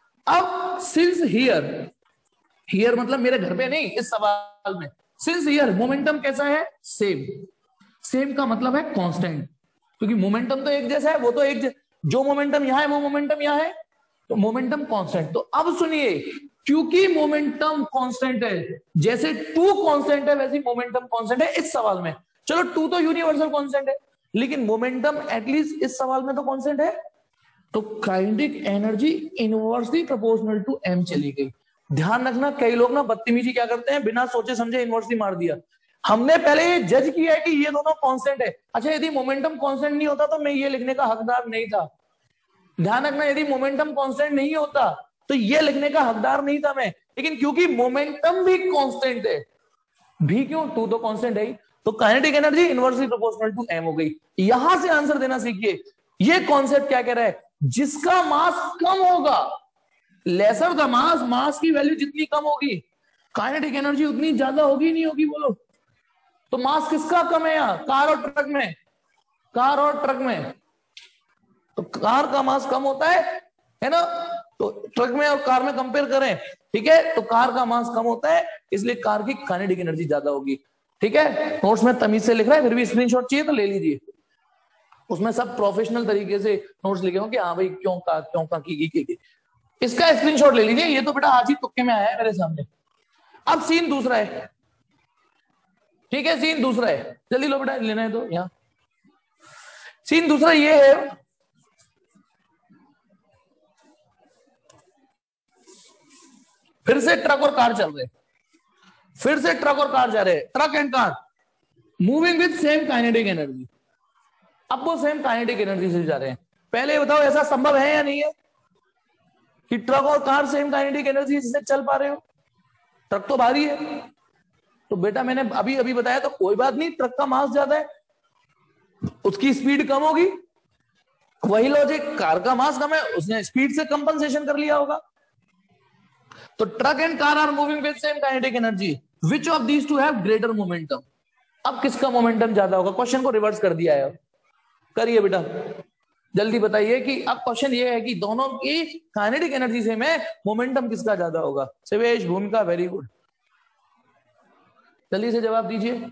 अब सिंस हियर, हियर मतलब मेरे घर पे नहीं, इस सवाल में सिंस हियर मोमेंटम कैसा है, सेम, सेम का मतलब है कांस्टेंट, क्योंकि मोमेंटम तो एक जैसा है, वो तो एक जो मोमेंटम यहां है वो मोमेंटम यहां है, तो मोमेंटम कांस्टेंट। तो अब सुनिए, क्योंकि मोमेंटम कांस्टेंट है, जैसे 2 कांस्टेंट है वैसे मोमेंटम कांस्टेंट है इस सवाल में, चलो 2 तो यूनिवर्सल कांस्टेंट है, लेकिन मोमेंटम एटलीस्ट इस सवाल में तो कांस्टेंट है, तो kinetic energy inversely proportional to m चली गई। ध्यान रखना, कई लोग ना बदतमीजी क्या करते हैं, बिना सोचे समझे इनवर्सली मार दिया। हमने पहले ये जज किया है कि ये दोनों कांस्टेंट है, अच्छा यदि मोमेंटम कांस्टेंट नहीं होता तो मैं ये लिखने का हकदार नहीं था। ध्यान रखना, यदि मोमेंटम कांस्टेंट नहीं होता तो ये लिखने का हकदार नहीं था मैं, लेकिन क्योंकि मोमेंटम भी कांस्टेंट है, भी क्यों, 2 तो कांस्टेंट है, तो kinetic energy inversely proportional to m हो गई। यहां से आंसर देना सीखिए। ये कॉन्सेप्ट क्या कह रहा है, जिसका मास कम होगा, लेसर द मास, मास की वैल्यू जितनी कम होगी काइनेटिक एनर्जी उतनी ज्यादा होगी नहीं होगी बोलो। तो मास किसका कम है यहां, कार और ट्रक में, कार और ट्रक में, तो कार का मास कम होता है ना, तो ट्रक में और कार में कंपेयर करें, ठीक है, तो कार का मास कम होता है, इसलिए कार की काइनेटिक एनर्जी ज्यादा होगी, ठीक है। नोट्स में तमीज से लिख रहा है, फिर भी स्क्रीनशॉट चाहिए तो ले लीजिए, उसमें सब प्रोफेशनल तरीके से नोट्स लिखे होंगे, हाँ भाई क्यों का की। इसका स्क्रीनशॉट ले लीजिए, ये तो बेटा आज ही तुक्के में आया है मेरे सामने। अब सीन दूसरा है, ठीक है, सीन दूसरा है, जल्दी लो बेटा, लेना है तो यहां सीन दूसरा ये है, फिर से ट्रक और कार चल रहे, फिर से ट्रक और कार जा रहे हैं, truck and car moving with same kinetic energy. अब वो सेम काइनेटिक एनर्जी से जा रहे हैं। पहले बताओ ऐसा संभव है या नहीं है कि ट्रक और कार सेम काइनेटिक एनर्जी से चल पा रहे हो, ट्रक तो भारी है, तो बेटा मैंने अभी अभी बताया, तो कोई बात नहीं, ट्रक का मास ज्यादा है, उसकी स्पीड कम होगी, वही लॉजिक, कार का मास कम है, उसने स्पीड से कंपनसेशन कर लिया होगा। तो truck and car are moving with same kinetic energy, which of these two have greater momentum. अब किसका मोमेंटम ज्यादा होगा, क्वेश्चन को रिवर्स कर दिया है, करिए बेटा जल्दी बताइए कि अब क्वेश्चन ये है कि दोनों की काइनेटिक एनर्जी से में मोमेंटम किसका ज्यादा होगा। शिवेश, भूमिका, वेरी गुड, जल्दी से जवाब दीजिए।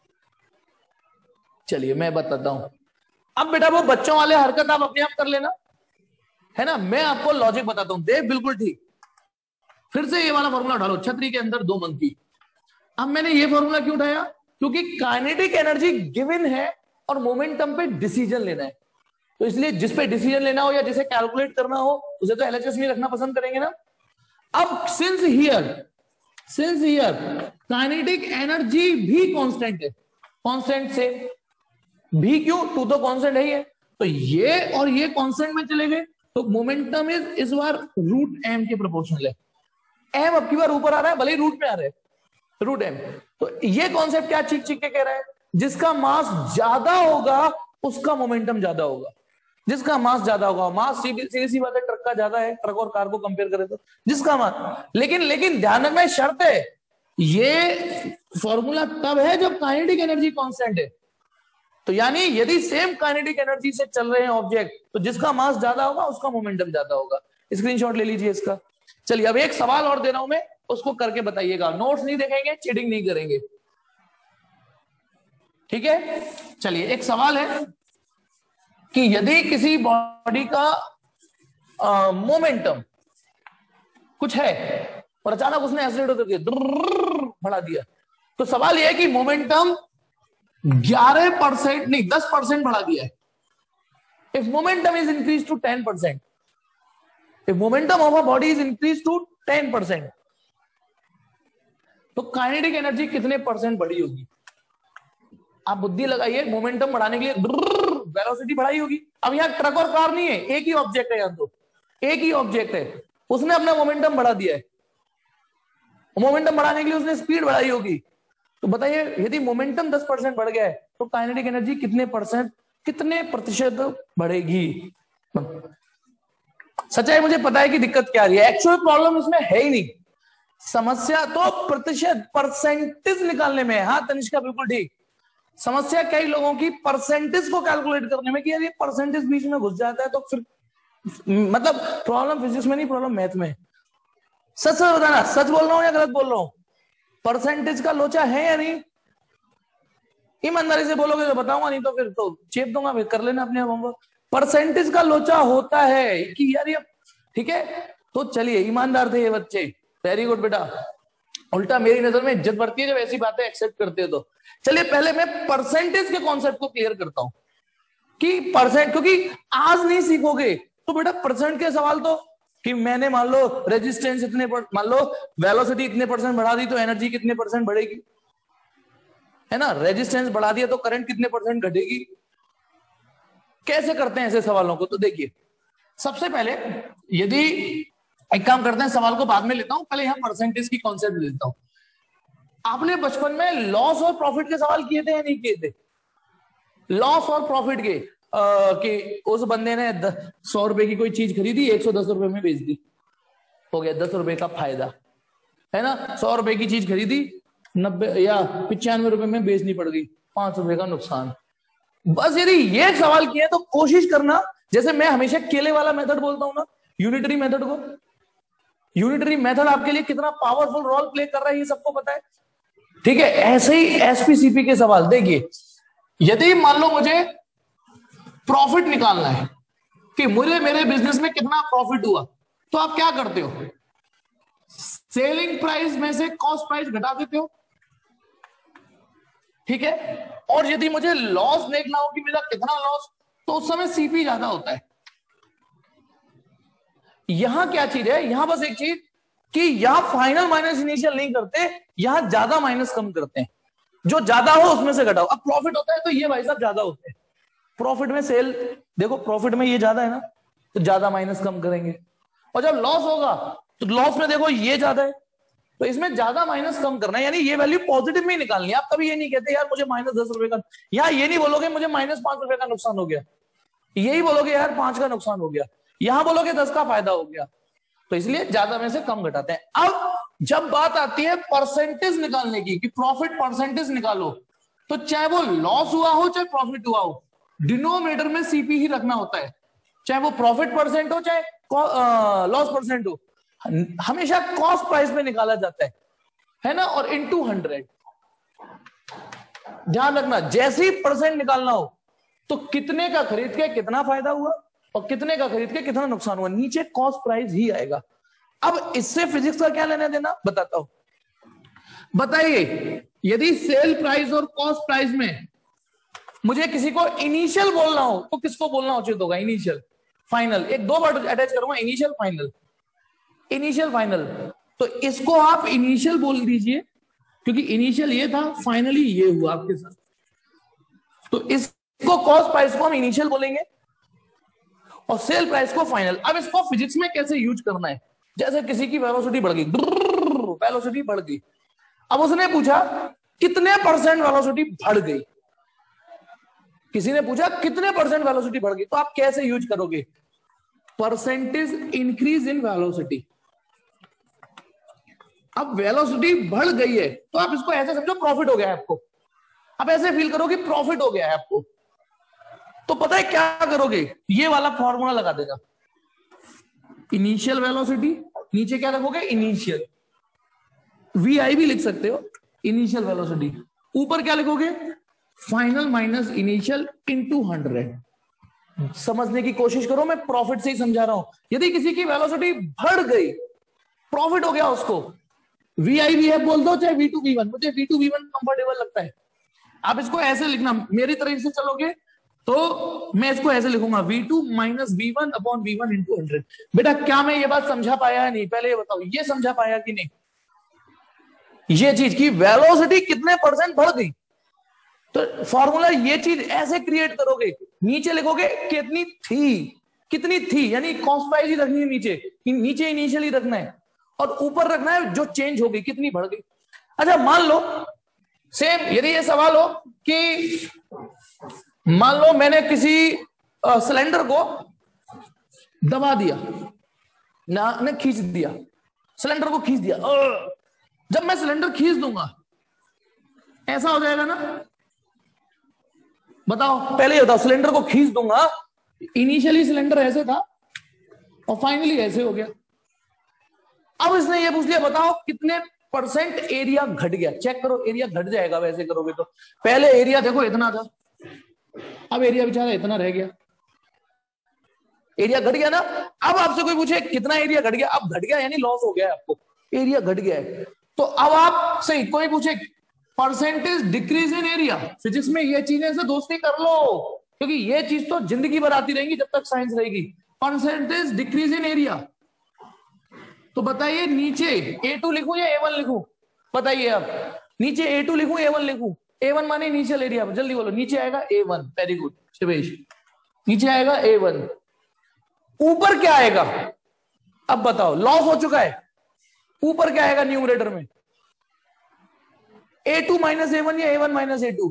चलिए मैं बताता हूं। अब बेटा वो बच्चों वाले हरकत आप अपने आप कर लेना, है ना, मैं आपको लॉजिक बताता हूं, देख बिल्कुल ठीक। फिर से ये वाला फॉर्मूला उठा लो, छतरी के अंदर 2 मंकी। अब मैंने ये फॉर्मूला क्यों उठाया, क्योंकि काइनेटिक एनर्जी गिवन है और मोमेंटम पे डिसीजन लेना है, तो इसलिए जिस पे डिसीजन लेना हो या जिसे कैलकुलेट करना हो उसे तो एलएचएस में रखना पसंद करेंगे ना। अब सिंस हियर काइनेटिक एनर्जी भी कांस्टेंट है, कांस्टेंट से भी क्यों, 2 तो कांस्टेंट है ही है, तो ये और ये कांस्टेंट में चले गए, तो मोमेंटम इस बार रूट m के प्रोपोर्शनल है। m अब की बार ऊपर आ रहा है, भले ही रूट में आ रहा है, रूट m। तो ये कॉन्सेप्ट क्या चीख चीख के कह रहा है, जिसका मास ज्यादा होगा उसका मोमेंटम ज्यादा होगा, जिसका मास ज्यादा होगा, मास सीधी सी बात है, ट्रक का ज्यादा है, ट्रक और कार को कंपेयर करें तो जिसका मास, लेकिन ध्यान रखना शर्त है, ये फॉर्मूला तब है जब काइनेटिक एनर्जी कांस्टेंट है, तो यानी यदि सेम काइनेटिक एनर्जी से चल रहे हैं ऑब्जेक्ट, तो जिसका मास ज्यादा होगा उसका मोमेंटम ज्यादा होगा। स्क्रीनशॉट ले लीजिए इसका। चलिए अब एक सवाल और दे रहा हूं मैं, उसको करके बताइएगा। नोट्स नहीं देखेंगे, चीटिंग नहीं करेंगे, ठीक है। चलिए एक सवाल है कि यदि किसी बॉडी का मोमेंटम कुछ है और अचानक उसने एक्सीलरेटर करके बढ़ा दिया, तो सवाल यह है कि मोमेंटम 11% नहीं 10% बढ़ा दिया है। If momentum is increase to 10%, if momentum of a body is increase to 10%, तो काइनेटिक एनर्जी कितने परसेंट बढ़ी होगी? आप बुद्धि लगाइए। मोमेंटम बढ़ाने के लिए वेलोसिटी बढ़ाई होगी। अब यहां ट्रक और कार नहीं है, एक ही ऑब्जेक्ट है, यहां तो एक ही ऑब्जेक्ट है, उसने अपना मोमेंटम बढ़ा दिया है। मोमेंटम बढ़ाने के लिए उसने स्पीड बढ़ाई होगी। तो बताइए यदि मोमेंटम 10% बढ़ गया है तो काइनेटिक एनर्जी कितने प्रतिशत बढ़ेगी? सच्चाई मुझे पता है कि दिक्कत क्या आ रही है, एक्चुअल प्रॉब्लम इसमें है ही नहीं। समस्या तो प्रतिशत परसेंटेज निकालने में है। हाँ तनिष्का बिल्कुल ठीक। समस्या कई लोगों की परसेंटेज को कैलकुलेट करने में कि यार ये परसेंटेज बीच में घुस जाता है तो फिर मतलब प्रॉब्लम फिजिक्स में नहीं, प्रॉब्लम मैथ में। सच सच बताना, सच बोल रहा हूं या गलत बोल रहा हूं? परसेंटेज का लोचा है या नहीं? ईमानदारी से बोलोगे तो बताऊंगा, नहीं तो फिर तो चेप दूंगा, फिर कर लेना अपने होमवर्क। परसेंटेज का लोचा होता है कि यार ये ठीक है। तो चलिए ईमानदार थे ये बच्चे, वेरी गुड बेटा। उल्टा मेरी नजर में इज्जत बढ़ती है जब ऐसी बातें एक्सेप्ट करते हो तो। चलिए पहले मैं परसेंटेज के कॉन्सेप्ट को क्लियर करता हूं कि परसेंट, क्योंकि आज नहीं सीखोगे तो बेटा परसेंट के सवाल तो कि मैंने मान लो रेजिस्टेंस इतने मान लो वेलोसिटी इतने परसेंट बढ़ा दी तो एनर्जी कितने परसेंट बढ़ेगी, है ना। रेजिस्टेंस बढ़ा दिया तो करंट कितने परसेंट घटेगी। कैसे करते हैं ऐसे सवालों को? तो देखिए सबसे पहले यदि एक काम करते हैं, सवाल को बाद में लेता हूं, पहले यहां परसेंटेज की कॉन्सेप्ट लेता हूं। आपने बचपन में लॉस और प्रॉफिट के सवाल किए थे या नहीं किए थे? लॉस और प्रॉफिट के कि उस बंदे ने 100 रुपए की कोई चीज खरीदी, 110 रुपए में बेच दी, हो गया 10 रुपए का फायदा, है ना। 100 रुपए की चीज खरीदी 90 या 95 रुपए में बेचनी पड़ गई, 5 रुपए का नुकसान। बस यदि ये सवाल किए तो कोशिश करना, जैसे मैं हमेशा केले वाला मेथड बोलता हूं ना, यूनिटरी मेथड को। यूनिटरी मेथड आपके लिए कितना पावरफुल रोल प्ले कर रहा है ये सबको पता है, ठीक है। ऐसे ही एसपीसीपी के सवाल देखिए, यदि मान लो मुझे प्रॉफिट निकालना है कि मुझे मेरे बिजनेस में कितना प्रॉफिट हुआ, तो आप क्या करते हो? सेलिंग प्राइस में से कॉस्ट प्राइस घटा देते हो, ठीक है। और यदि मुझे लॉस देखना हो कि मेरा कितना लॉस, तो उस समय सीपी ज्यादा होता है। यहां क्या चीज है, यहां बस एक चीज कि यहां फाइनल माइनस इनिशियल नहीं करते, यहां ज्यादा माइनस कम करते हैं। जो ज्यादा हो उसमें से घटाओ। अब प्रॉफिट होता है तो ये भाई साहब ज्यादा होते हैं। प्रॉफिट में सेल देखो, प्रॉफिट में ये ज्यादा है ना, तो ज्यादा माइनस कम करेंगे। और जब लॉस होगा तो लॉस में देखो ये ज्यादा है, तो इसमें ज्यादा माइनस कम करना है, यानी ये वैल्यू पॉजिटिव में ही निकालनी है। आप कभी ये नहीं कहते यार मुझे -10 रुपए का, यहां ये नहीं बोलोगे मुझे -5 रुपए का नुकसान हो गया, यही बोलोगे यार 5 का नुकसान हो गया, यहां बोलोगे 10 का फायदा हो गया। तो इसलिए ज्यादा में से कम घटाते हैं। अब जब बात आती है परसेंटेज निकालने की कि प्रॉफिट परसेंटेज निकालो, तो चाहे वो लॉस हुआ हो चाहे प्रॉफिट हुआ हो, डिनोमिनेटर में सीपी ही रखना होता है। चाहे वो प्रॉफिट परसेंट हो चाहे लॉस परसेंट हो, हमेशा कॉस्ट प्राइस में निकाला जाता है ना, और इनटू 100। ध्यान रखना, जैसे ही परसेंट निकालना हो तो कितने का खरीद के कितना फायदा हुआ और कितने का खरीद के कितना नुकसान हुआ, नीचे कॉस्ट प्राइस ही आएगा। अब इससे फिजिक्स का क्या लेना देना बताता हूं। बताइए यदि सेल प्राइस और कॉस्ट प्राइस में मुझे किसी को इनिशियल बोलना हो तो किसको बोलना उचित होगा? Initial final. एक दो वर्ड अटैच करूंगा, इनिशियल फाइनल। इनिशियल फाइनल, तो इसको आप इनिशियल बोल दीजिए क्योंकि इनिशियल ये था, फाइनली ये हुआ आपके साथ। तो इसको कॉस्ट प्राइस को हम इनिशियल बोलेंगे और सेल प्राइस को फाइनल। अब इसको फिजिक्स में कैसे यूज करना है, जैसे किसी की वेलोसिटी बढ़ गई, वेलोसिटी बढ़ गई, अब उसने पूछा कितने परसेंट वेलोसिटी बढ़ गई, किसी ने पूछा कितने परसेंट वेलोसिटी बढ़ गई, तो आप कैसे यूज करोगे? Percentage increase in velocity. अब वेलोसिटी बढ़ गई है तो आप इसको ऐसे समझो प्रॉफिट हो गया है आपको। आप ऐसे फील करो कि प्रॉफिट हो गया है आपको, तो पता है क्या करोगे, ये वाला फॉर्मूला लगा देगा, इनिशियल वेलोसिटी, नीचे क्या रखोगे, इनिशियल, VI भी लिख सकते हो, इनिशियल वेलोसिटी, ऊपर क्या लिखोगे, फाइनल माइनस इनिशियल इनटू 100। समझने की कोशिश करो, मैं प्रॉफिट से ही समझा रहा हूं। यदि किसी की वेलोसिटी बढ़ गई, प्रॉफिट हो गया उसको, VI भी है बोल दो, चाहे V2 V1, मुझे V2 V1 कंफर्टेबल लगता है। आप इसको ऐसे लिखना, मेरी तरफ से चलोगे तो मैं इसको ऐसे लिखूंगा, V2 minus V1 upon V1 into 100। बेटा क्या मैं ये बात समझा पाया है नहीं, पहले ये बताओ, ये समझा पाया कि नहीं, ये चीज की वेलोसिटी कितने परसेंट बढ़ गई, तो फॉर्मूला ये चीज ऐसे क्रिएट करोगे, नीचे लिखोगे कितनी थी, यानी कॉस्ट प्राइस ही रखनी है नीचे, नीचे इनिशियली रखना है, और ऊपर रखना है जो चेंज हो गई, कितनी बढ़ गई। अच्छा मान लो सेम, यदि ये सवाल हो कि मान लो मैंने किसी सिलेंडर को दबा दिया ना खींच दिया, सिलेंडर को खींच दिया, जब मैं सिलेंडर खींच दूंगा ऐसा हो जाएगा ना, बताओ, पहले ये बताओ, सिलेंडर को खींच दूंगा, इनिशियली सिलेंडर ऐसे था और फाइनली ऐसे हो गया। अब इसने ये पूछ लिया, बताओ कितने परसेंट एरिया घट गया, चेक करो, एरिया घट जाएगा वैसे करोगे तो, पहले एरिया देखो इतना था, अब एरिया बेचारा इतना रह गया, एरिया घट गया ना। अब आपसे कोई पूछे कितना एरिया घट गया, अब घट गया यानी लॉस हो गया है आपको, एरिया घट गया है, तो अब आप सही, कोई पूछे percentage decrease in area, physics में ये चीजें से दोस्ती कर लो, क्योंकि ये चीज तो जिंदगी भर आती रहेंगी जब तक साइंस रहेगी। परसेंटेज डिक्रीज इन एरिया, तो बताइए नीचे A2 लिखूं या A1 लिखूं, बताइए आप, नीचे A2 लिखूं A1 लिखूं, A1 माने इनिशियल एरिया, जल्दी बोलो, नीचे आएगा A1, वेरी गुड शिवेश, नीचे आएगा A1, ऊपर क्या आएगा, अब बताओ, लॉस हो चुका है, ऊपर क्या आएगा न्यूमरेटर में, A2 माइनस A1 या A1 माइनस A2,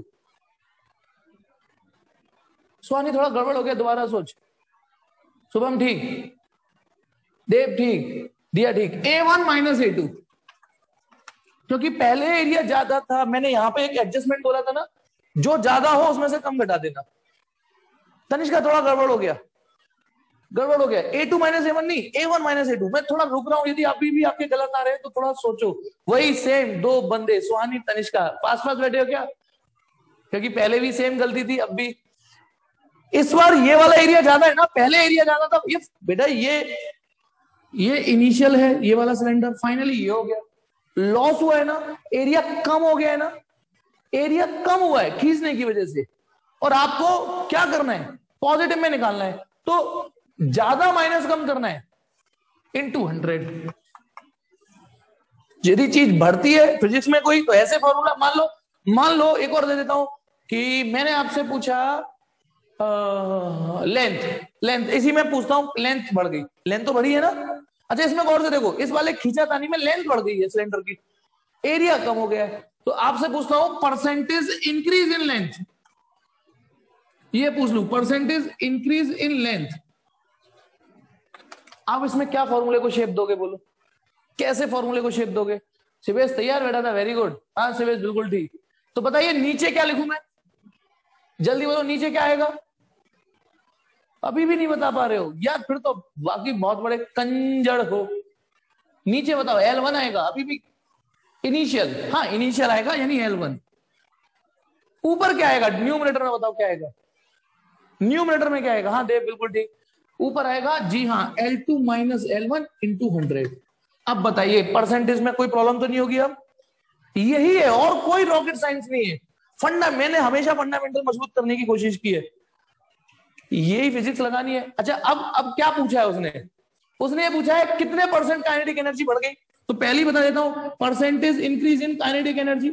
स्वानी थोड़ा गड़बड़ हो गया, दोबारा सोच, शुभम ठीक, देव ठीक, दिया ठीक, A1 माइनस A2, क्योंकि पहले एरिया ज्यादा था, मैंने यहां पे एक एडजस्टमेंट बोला था ना, जो ज्यादा हो उसमें से कम घटा देना। तनिष्का थोड़ा गड़बड़ हो गया, A2 माइनस A1 नहीं, A1 माइनस A2, मैं थोड़ा रुक रहा हूं, यदि अभी भी आपके गलत आ रहे हैं तो थोड़ा सोचो, वही सेम दो बंदे, सुहानी तनिष्का, पास पास बैठे हो क्या, क्योंकि पहले भी सेम गलती थी, अब भी, इस बार ये वाला एरिया ज्यादा है ना, पहले एरिया ज्यादा था, ये बेटा ये इनिशियल है, ये वाला सिलेंडर, फाइनली ये हो गया, लॉस हुआ है ना, एरिया कम हो गया है ना, एरिया कम हुआ है खींचने की वजह से, और आपको क्या करना है, पॉजिटिव में निकालना है, तो ज्यादा माइनस कम करना है, इनटू 100। यदि चीज बढ़ती है फिजिक्स में कोई, तो ऐसे फॉर्मूला, मान लो एक और दे देता हूं कि मैंने आपसे पूछा लेंथ, इसी में पूछता हूं, लेंथ बढ़ गई, लेंथ तो बढ़ी है ना, अच्छा इसमें गौर से देखो, इस वाले खींचातानी में लेंथ बढ़ गई है सिलेंडर की, एरिया कम हो गया है, तो आपसे पूछता हूं परसेंटेज इंक्रीज इन लेंथ, ये पूछ लू, परसेंटेज इंक्रीज इन लेंथ, आप इसमें क्या फॉर्मूले को शेप दोगे, बोलो कैसे फॉर्मूले को शेप दोगे। शिवेश तैयार बैठा था, वेरी गुड, हाँ शिवेश बिल्कुल ठीक, तो बताइए नीचे क्या लिखूं मैं, जल्दी बोलो नीचे क्या आएगा, अभी भी नहीं बता पा रहे हो यार, फिर तो बाकी बहुत बड़े कंजड़ हो, नीचे बताओ, L1 आएगा, अभी भी इनिशियल, हाँ इनिशियल आएगा यानी L1, ऊपर क्या आएगा, न्यूमरेटर में बताओ क्या आएगा, न्यूमरेटर में क्या आएगा, हाँ देव बिल्कुल ठीक, ऊपर आएगा, जी हाँ L2 माइनस L1 इंटू 100। अब बताइए परसेंटेज में कोई प्रॉब्लम तो नहीं होगी, अब यही है, और कोई रॉकेट साइंस नहीं है, मैंने हमेशा फंडामेंटल मजबूत करने की कोशिश की है, यही फिजिक्स लगानी है। अच्छा अब क्या पूछा है उसने ये पूछा है कितने परसेंट काइनेटिक एनर्जी बढ़ गई, तो पहले बता देता हूं, percentage increase in kinetic energy,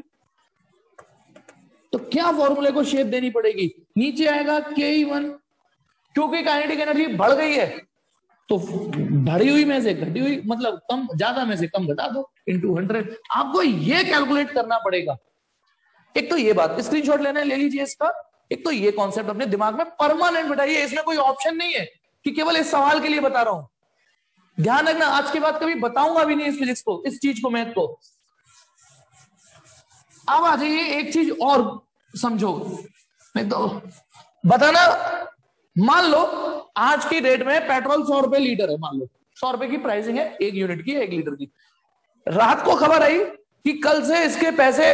तो क्या फॉर्मूले को शेप देनी पड़ेगी, नीचे आएगा Ke1, क्योंकि काइनेटिक एनर्जी बढ़ गई है तो बढ़ी हुई में से घटी हुई, मतलब कम, ज्यादा में से कम घटा दो, इंटू 100, आपको ये कैलकुलेट करना पड़ेगा। एक तो ये बात, स्क्रीनशॉट लेना है ले लीजिए इसका, एक तो ये कॉन्सेप्ट अपने दिमाग में परमानेंट बिठाइए, इसमें कोई ऑप्शन नहीं है कि केवल इस सवाल के लिए बता रहा हूं, ध्यान रखना, आज के बाद कभी बताऊंगा भी नहीं इस फिजिक्स को, इस चीज को, मैथ को। अब आ जाइए एक चीज और, समझो, नहीं तो बताना। मान लो आज की डेट में पेट्रोल 100 रुपए लीटर है, मान लो 100 रुपए की प्राइसिंग है, 1 यूनिट की, 1 लीटर की। रात को खबर आई कि कल से इसके पैसे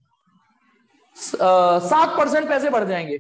7% पैसे बढ़ जाएंगे,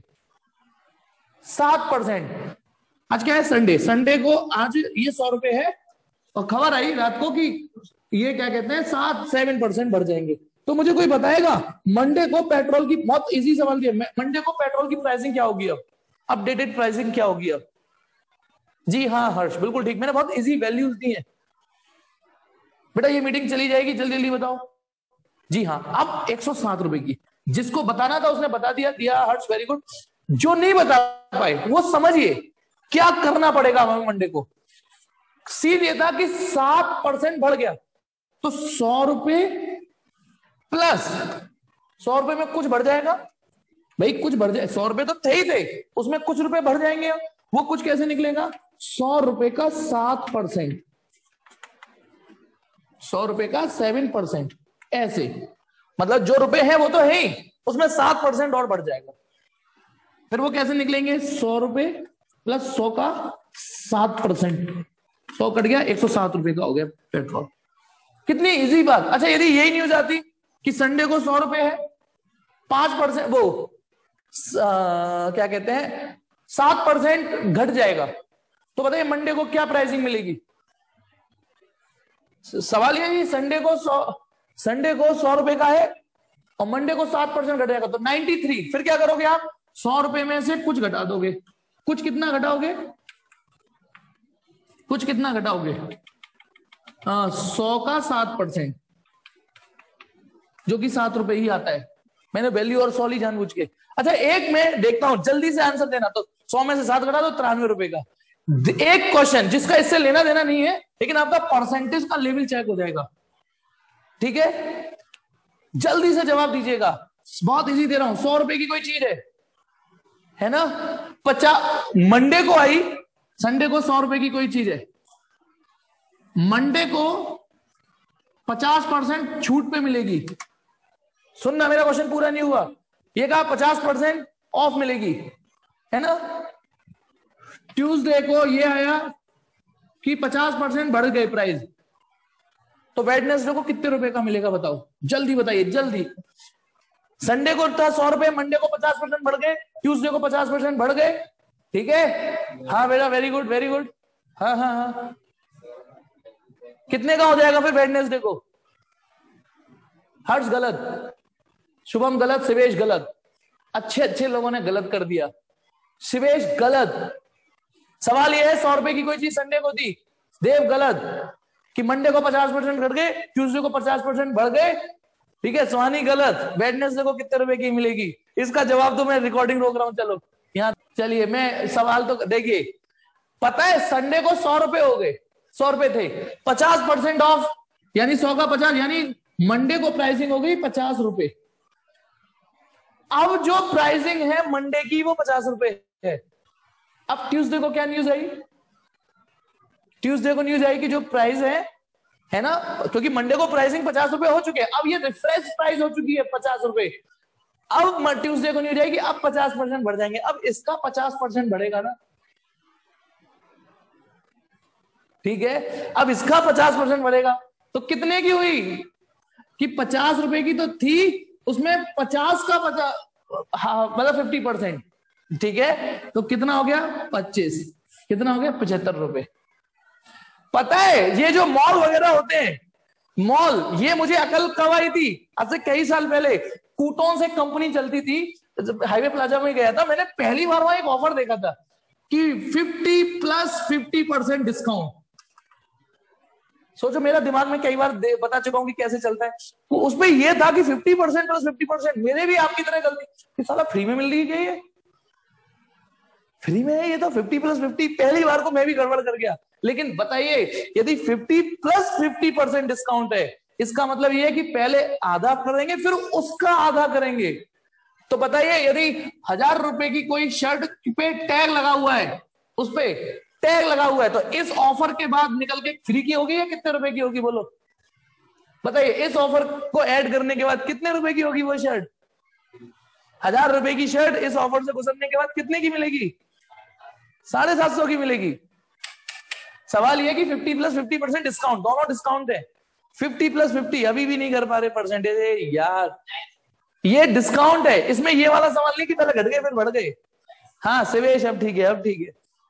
7%। आज क्या है, संडे, संडे को आज ये 100 रुपए है और खबर आई रात को कि ये क्या कहते हैं 7% बढ़ जाएंगे। तो मुझे कोई बताएगा मंडे को पेट्रोल की, बहुत इजी सवाल दिया, मंडे को पेट्रोल की प्राइसिंग क्या होगी, अब अपडेटेड प्राइसिंग क्या होगी अब? जी हाँ हर्ष, बिल्कुल ठीक, मैंने बहुत इजी वैल्यूज दी है। बेटा ये मीटिंग चली जाएगी, जल्दी जल्दी बताओ। जी हाँ, अब 107 रुपए की, जिसको बताना था उसने बता दिया, दिया हर्ष, वेरी गुड। जो नहीं बता पाए वो समझिए क्या करना पड़ेगा हमें मंडे को। सीन ये था कि 7% बढ़ गया, तो 100 रुपए प्लस 100 रुपए में कुछ बढ़ जाएगा भाई, कुछ बढ़ जाए, 100 रुपए तो थे ही थे, उसमें कुछ रुपए बढ़ जाएंगे। वो कुछ कैसे निकलेगा, 100 रुपए का 7%, 100 रुपए का 7%, ऐसे मतलब जो रुपए हैं वो तो है ही, उसमें 7% और बढ़ जाएगा। फिर वो कैसे निकलेंगे, 100 रुपए प्लस 100 का 7%, 100 कट गया, 107 रुपए का हो गया पेट्रोल। कितनी इजी बात। अच्छा यदि यही न्यूज आती कि संडे को 100 रुपए है, 5% वो क्या कहते हैं 7% घट जाएगा, तो बताइए मंडे को क्या प्राइसिंग मिलेगी? सवाल ये है, संडे को 100 रुपए का है और मंडे को 7% घट जाएगा, तो 93। फिर क्या करोगे आप, 100 रुपए में से कुछ घटा दोगे, कुछ कितना घटाओगे, कुछ कितना घटाओगे, 100 का 7%, जो कि 7 रुपए ही आता है। मैंने वैल्यू और 100 ली जानबूझ के। अच्छा एक मैं देखता हूं, जल्दी से आंसर देना, तो 100 में से 7 घटा दो, 93 रुपए का। एक क्वेश्चन जिसका इससे लेना देना नहीं है, लेकिन आपका परसेंटेज का लेवल चेक हो जाएगा, ठीक है? जल्दी से जवाब दीजिएगा, बहुत इजी दे रहा हूं। 100 रुपए की कोई चीज है ना, 50 मंडे को आई, संडे को 100 रुपए की कोई चीज है, मंडे को 50% छूट पे मिलेगी। सुनना, मेरा क्वेश्चन पूरा नहीं हुआ। ये कहा 50% ऑफ मिलेगी, है ना। ट्यूसडे को ये आया कि 50% बढ़ गए प्राइस, तो वेडनेसडे को कितने रुपए का मिलेगा बताओ, जल्दी बताइए जल्दी। संडे को था 100 रुपए, मंडे को 50% बढ़ गए, ट्यूसडे को 50% बढ़ गए, ठीक है? हाँ बेटा, वेरी गुड वेरी गुड। हाँ हाँ हाँ, कितने का हो जाएगा फिर वेडनेसडे को? हर्ष गलत, शुभम गलत, शिवेश गलत, अच्छे अच्छे लोगों ने गलत कर दिया। शिवेश गलत। सवाल यह है 100 रुपए की कोई चीज संडे को दी, देव गलत, कि मंडे को 50% घट गए, ट्यूसडे को 50% बढ़ गए, ठीक है? सुहानी गलत, वेडनेसडे को कितने रुपए की मिलेगी? इसका जवाब तो मैं रिकॉर्डिंग रोक रहा हूं। चलो यहां चलिए, मैं सवाल तो देखिए, पता है संडे को 100 रुपए हो गए, 100 रुपए थे, 50% ऑफ यानी 100 का 50, यानी मंडे को प्राइसिंग हो गई 50 रुपए। अब जो प्राइसिंग है मंडे की वो 50 रुपए है। अब ट्यूसडे को क्या न्यूज आई? ट्यूसडे को न्यूज आई कि जो प्राइस है ना, क्योंकि मंडे को प्राइसिंग 50 रुपए हो चुके हैं, अब ये रिफ्रेश प्राइस हो चुकी है 50 रुपए। अब ट्यूसडे को न्यूज आई कि अब 50% बढ़ जाएंगे, अब इसका 50% बढ़ेगा ना, ठीक है? अब इसका 50% बढ़ेगा, तो कितने की हुई कि 50 रुपए की तो थी, उसमें 50 का 50, हाँ मतलब 50%, ठीक है? तो कितना हो गया 25, कितना हो गया 75 रुपए। पता है ये जो मॉल वगैरह होते हैं, मॉल, ये मुझे अकल कब आई थी? आज से कई साल पहले कूटोन से कंपनी चलती थी, हाईवे प्लाजा में गया था, मैंने पहली बार वहां एक ऑफर देखा था कि 50 + 50% डिस्काउंट। सोचो, मेरा दिमाग में कई बार बता चुका हूं कि कैसे चलता है, तो उसमें यह था कि 50% + 50%। मेरे भी आपकी तरह गलती कि साला फ्री में मिल रही है, ये फ्री में है, ये तो 50 + 50। पहली बार को मैं भी गड़बड़ कर गया। लेकिन बताइए, यदि 50 + 50% डिस्काउंट है, इसका मतलब ये है कि पहले आधा करेंगे फिर उसका आधा करेंगे। तो बताइए, यदि 1000 रुपए की कोई शर्ट पे टैग लगा हुआ है, उस पे टैग लगा हुआ है, तो इस ऑफर के बाद निकल के फ्री की होगी या कितने रुपए की होगी बोलो? बताइए, इस ऑफर को ऐड करने के बाद कितने रुपए की होगी वो शर्ट? ₹1000 की शर्ट इस ऑफर से गुजरने के बाद कितने की मिलेगी? 750 की मिलेगी। सवाल यह कि 50 + 50% डिस्काउंट, दोनों डिस्काउंट है। 50 + 50 अभी भी नहीं कर पा रहे परसेंटेज यार, ये डिस्काउंट है। इसमें ये वाला सवाल नहीं कि पहले घट गए फिर बढ़ गए। हाँ सिवेश अब ठीक है, अब ठीक है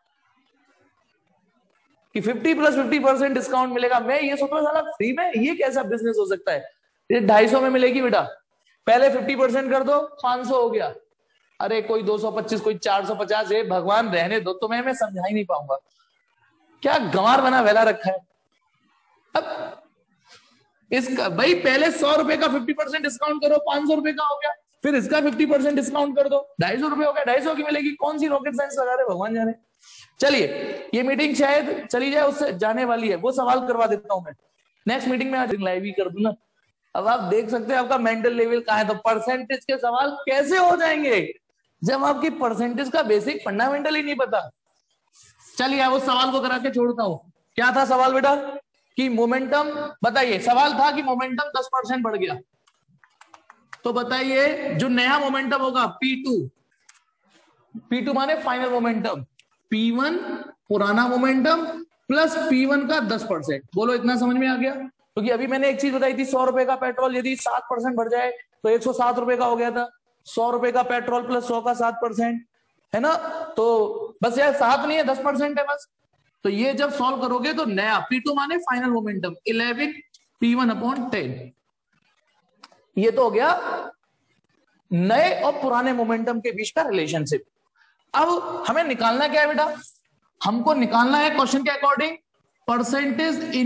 कि 50 + 50% डिस्काउंट मिलेगा। मैं ये सोच रहा था फ्री में ये कैसा बिजनेस हो सकता है? ये 250 में मिलेगी बेटा, पहले 50% कर दो, 500 हो गया। अरे कोई 225, कोई 450 है, भगवान रहने दो, तुम्हें मैं समझा ही नहीं पाऊंगा, क्या गंवार बना वेला रखा है। अब इसका भाई पहले ₹100 का 50% डिस्काउंट करो, ₹500 का हो गया, फिर इसका 50% डिस्काउंट कर दो, ₹250 हो गया, 250 की मिलेगी। कौन सी रॉकेट साइंस लगा रहे भगवान जाने। चलिए ये मीटिंग शायद चली जाए, उससे जाने वाली है, वो सवाल करवा देता हूं मैं नेक्स्ट मीटिंग में, आज लाइव ही कर दूं ना। अब आप देख सकते हैं आपका मेंटल लेवल कहां है। तो परसेंटेज के सवाल कैसे हो जाएंगे जब आपकी परसेंटेज का बेसिक फंडामेंटल ही नहीं पता। चलिए अब उस सवाल को करा के छोड़ता हूं। क्या था सवाल बेटा? कि मोमेंटम, बताइए सवाल था कि मोमेंटम 10% बढ़ गया, तो बताइए जो नया मोमेंटम होगा P2, P2 माने फाइनल मोमेंटम, P1 पुराना मोमेंटम प्लस P1 का 10%। बोलो इतना समझ में आ गया? क्योंकि अभी मैंने एक चीज बताई थी, ₹100 का पेट्रोल यदि 7% बढ़ जाए तो ₹107 का हो गया था। ₹100 का पेट्रोल प्लस 100 का 7% है ना, तो बस यार 7 नहीं है, 10% है बस। तो ये जब सॉल्व करोगे तो नया P2 माने फाइनल मोमेंटम 11 P1/10, ये तो हो गया नए और पुराने मोमेंटम के बीच का रिलेशनशिप। अब हमें निकालना क्या है बेटा? हमको निकालना है क्वेश्चन के according percentage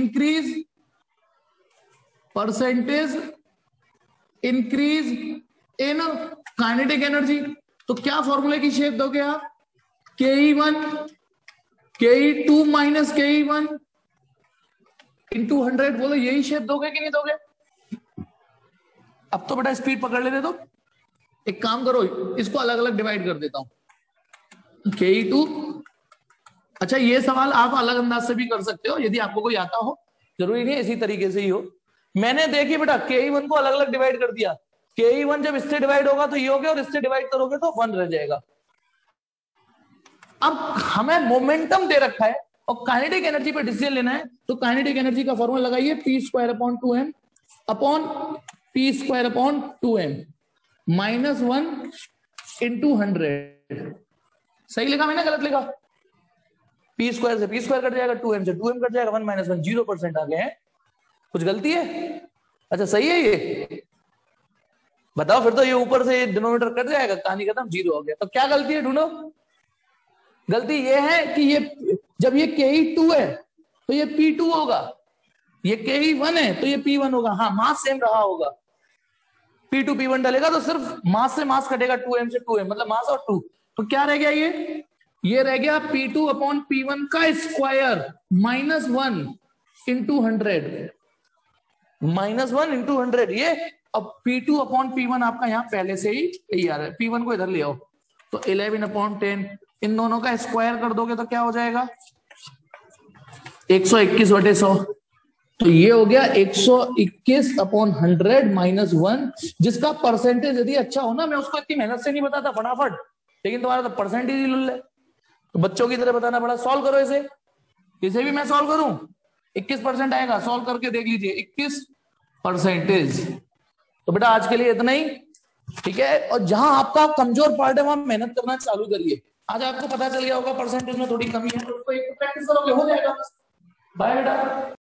increase in kinetic energy. तो क्या फॉर्मूले की शेप दोगे आप? Ke1 Ke2 - Ke1 × 100। बोलो यही शेप दोगे कि नहीं दोगे? अब तो बेटा स्पीड पकड़ लेते, तो एक काम करो, इसको अलग अलग डिवाइड कर देता हूं। Ke2, अच्छा ये सवाल आप अलग अंदाज से भी कर सकते हो यदि आपको कोई आता हो, जरूरी नहीं इसी तरीके से ही हो। मैंने देखिए बेटा Ke1 को अलग अलग डिवाइड कर दिया। Ke1 जब इससे डिवाइड होगा तो ये हो गया, और इससे डिवाइड करोगे तो 1 रह जाएगा। अब हमें मोमेंटम दे रखा है और काइनेटिक एनर्जी पे डिसीजन लेना है, तो काइनेटिक एनर्जी का फॉर्मूला लगाइए P²/2m अपॉन P²/2m -1 × 100। सही लिखा मैंने, गलत लिखा? P² से P² कट जाएगा, 2m से 2m कट जाएगा, 1 - 1 0% आ गए हैं। कुछ गलती है? अच्छा सही है ये, बताओ फिर तो ये ऊपर से डिनोमिनेटर कट जाएगा, कहानी खत्म, 0 हो गया। तो क्या गलती है ढूंढो? गलती ये है कि ये जब ये Ke2 है तो ये P2 होगा, ये Ke1 है तो ये P1 होगा। हाँ मास सेम रहा होगा, P2 P1 डालेगा तो सिर्फ मास से मास कटेगा, 2m से 2m मतलब मास और 2। तो क्या रह गया? ये रह गया P2/P1 का स्क्वायर -1 × 100, -1 × 100 ये। अब P2/P1 आपका यहां पहले से ही तैयार है, P1 को इधर ले आओ, तो 11/10, इन दोनों का स्क्वायर कर दोगे तो क्या हो जाएगा? 121/100। तो ये हो गया 121/100 -1, जिसका परसेंटेज यदि अच्छा हो ना, मैं उसको इतनी मेहनत से नहीं बताता फटाफट, लेकिन तुम्हारा तो परसेंटेज ही लुल है, तो बच्चों की तरह बताना पड़ा। सॉल्व करो इसे भी मैं सॉल्व करूं, 21% आएगा, सॉल्व करके देख लीजिए 21%। तो बेटा आज के लिए इतना ही, ठीक है। और जहां आपका कमजोर पार्ट है वहां मेहनत करना चालू करिए। आज आपको पता चल गया होगा परसेंटेज में थोड़ी कमी है, तो उसको एक प्रैक्टिस करोगे हो जाएगा। बाय बेटा।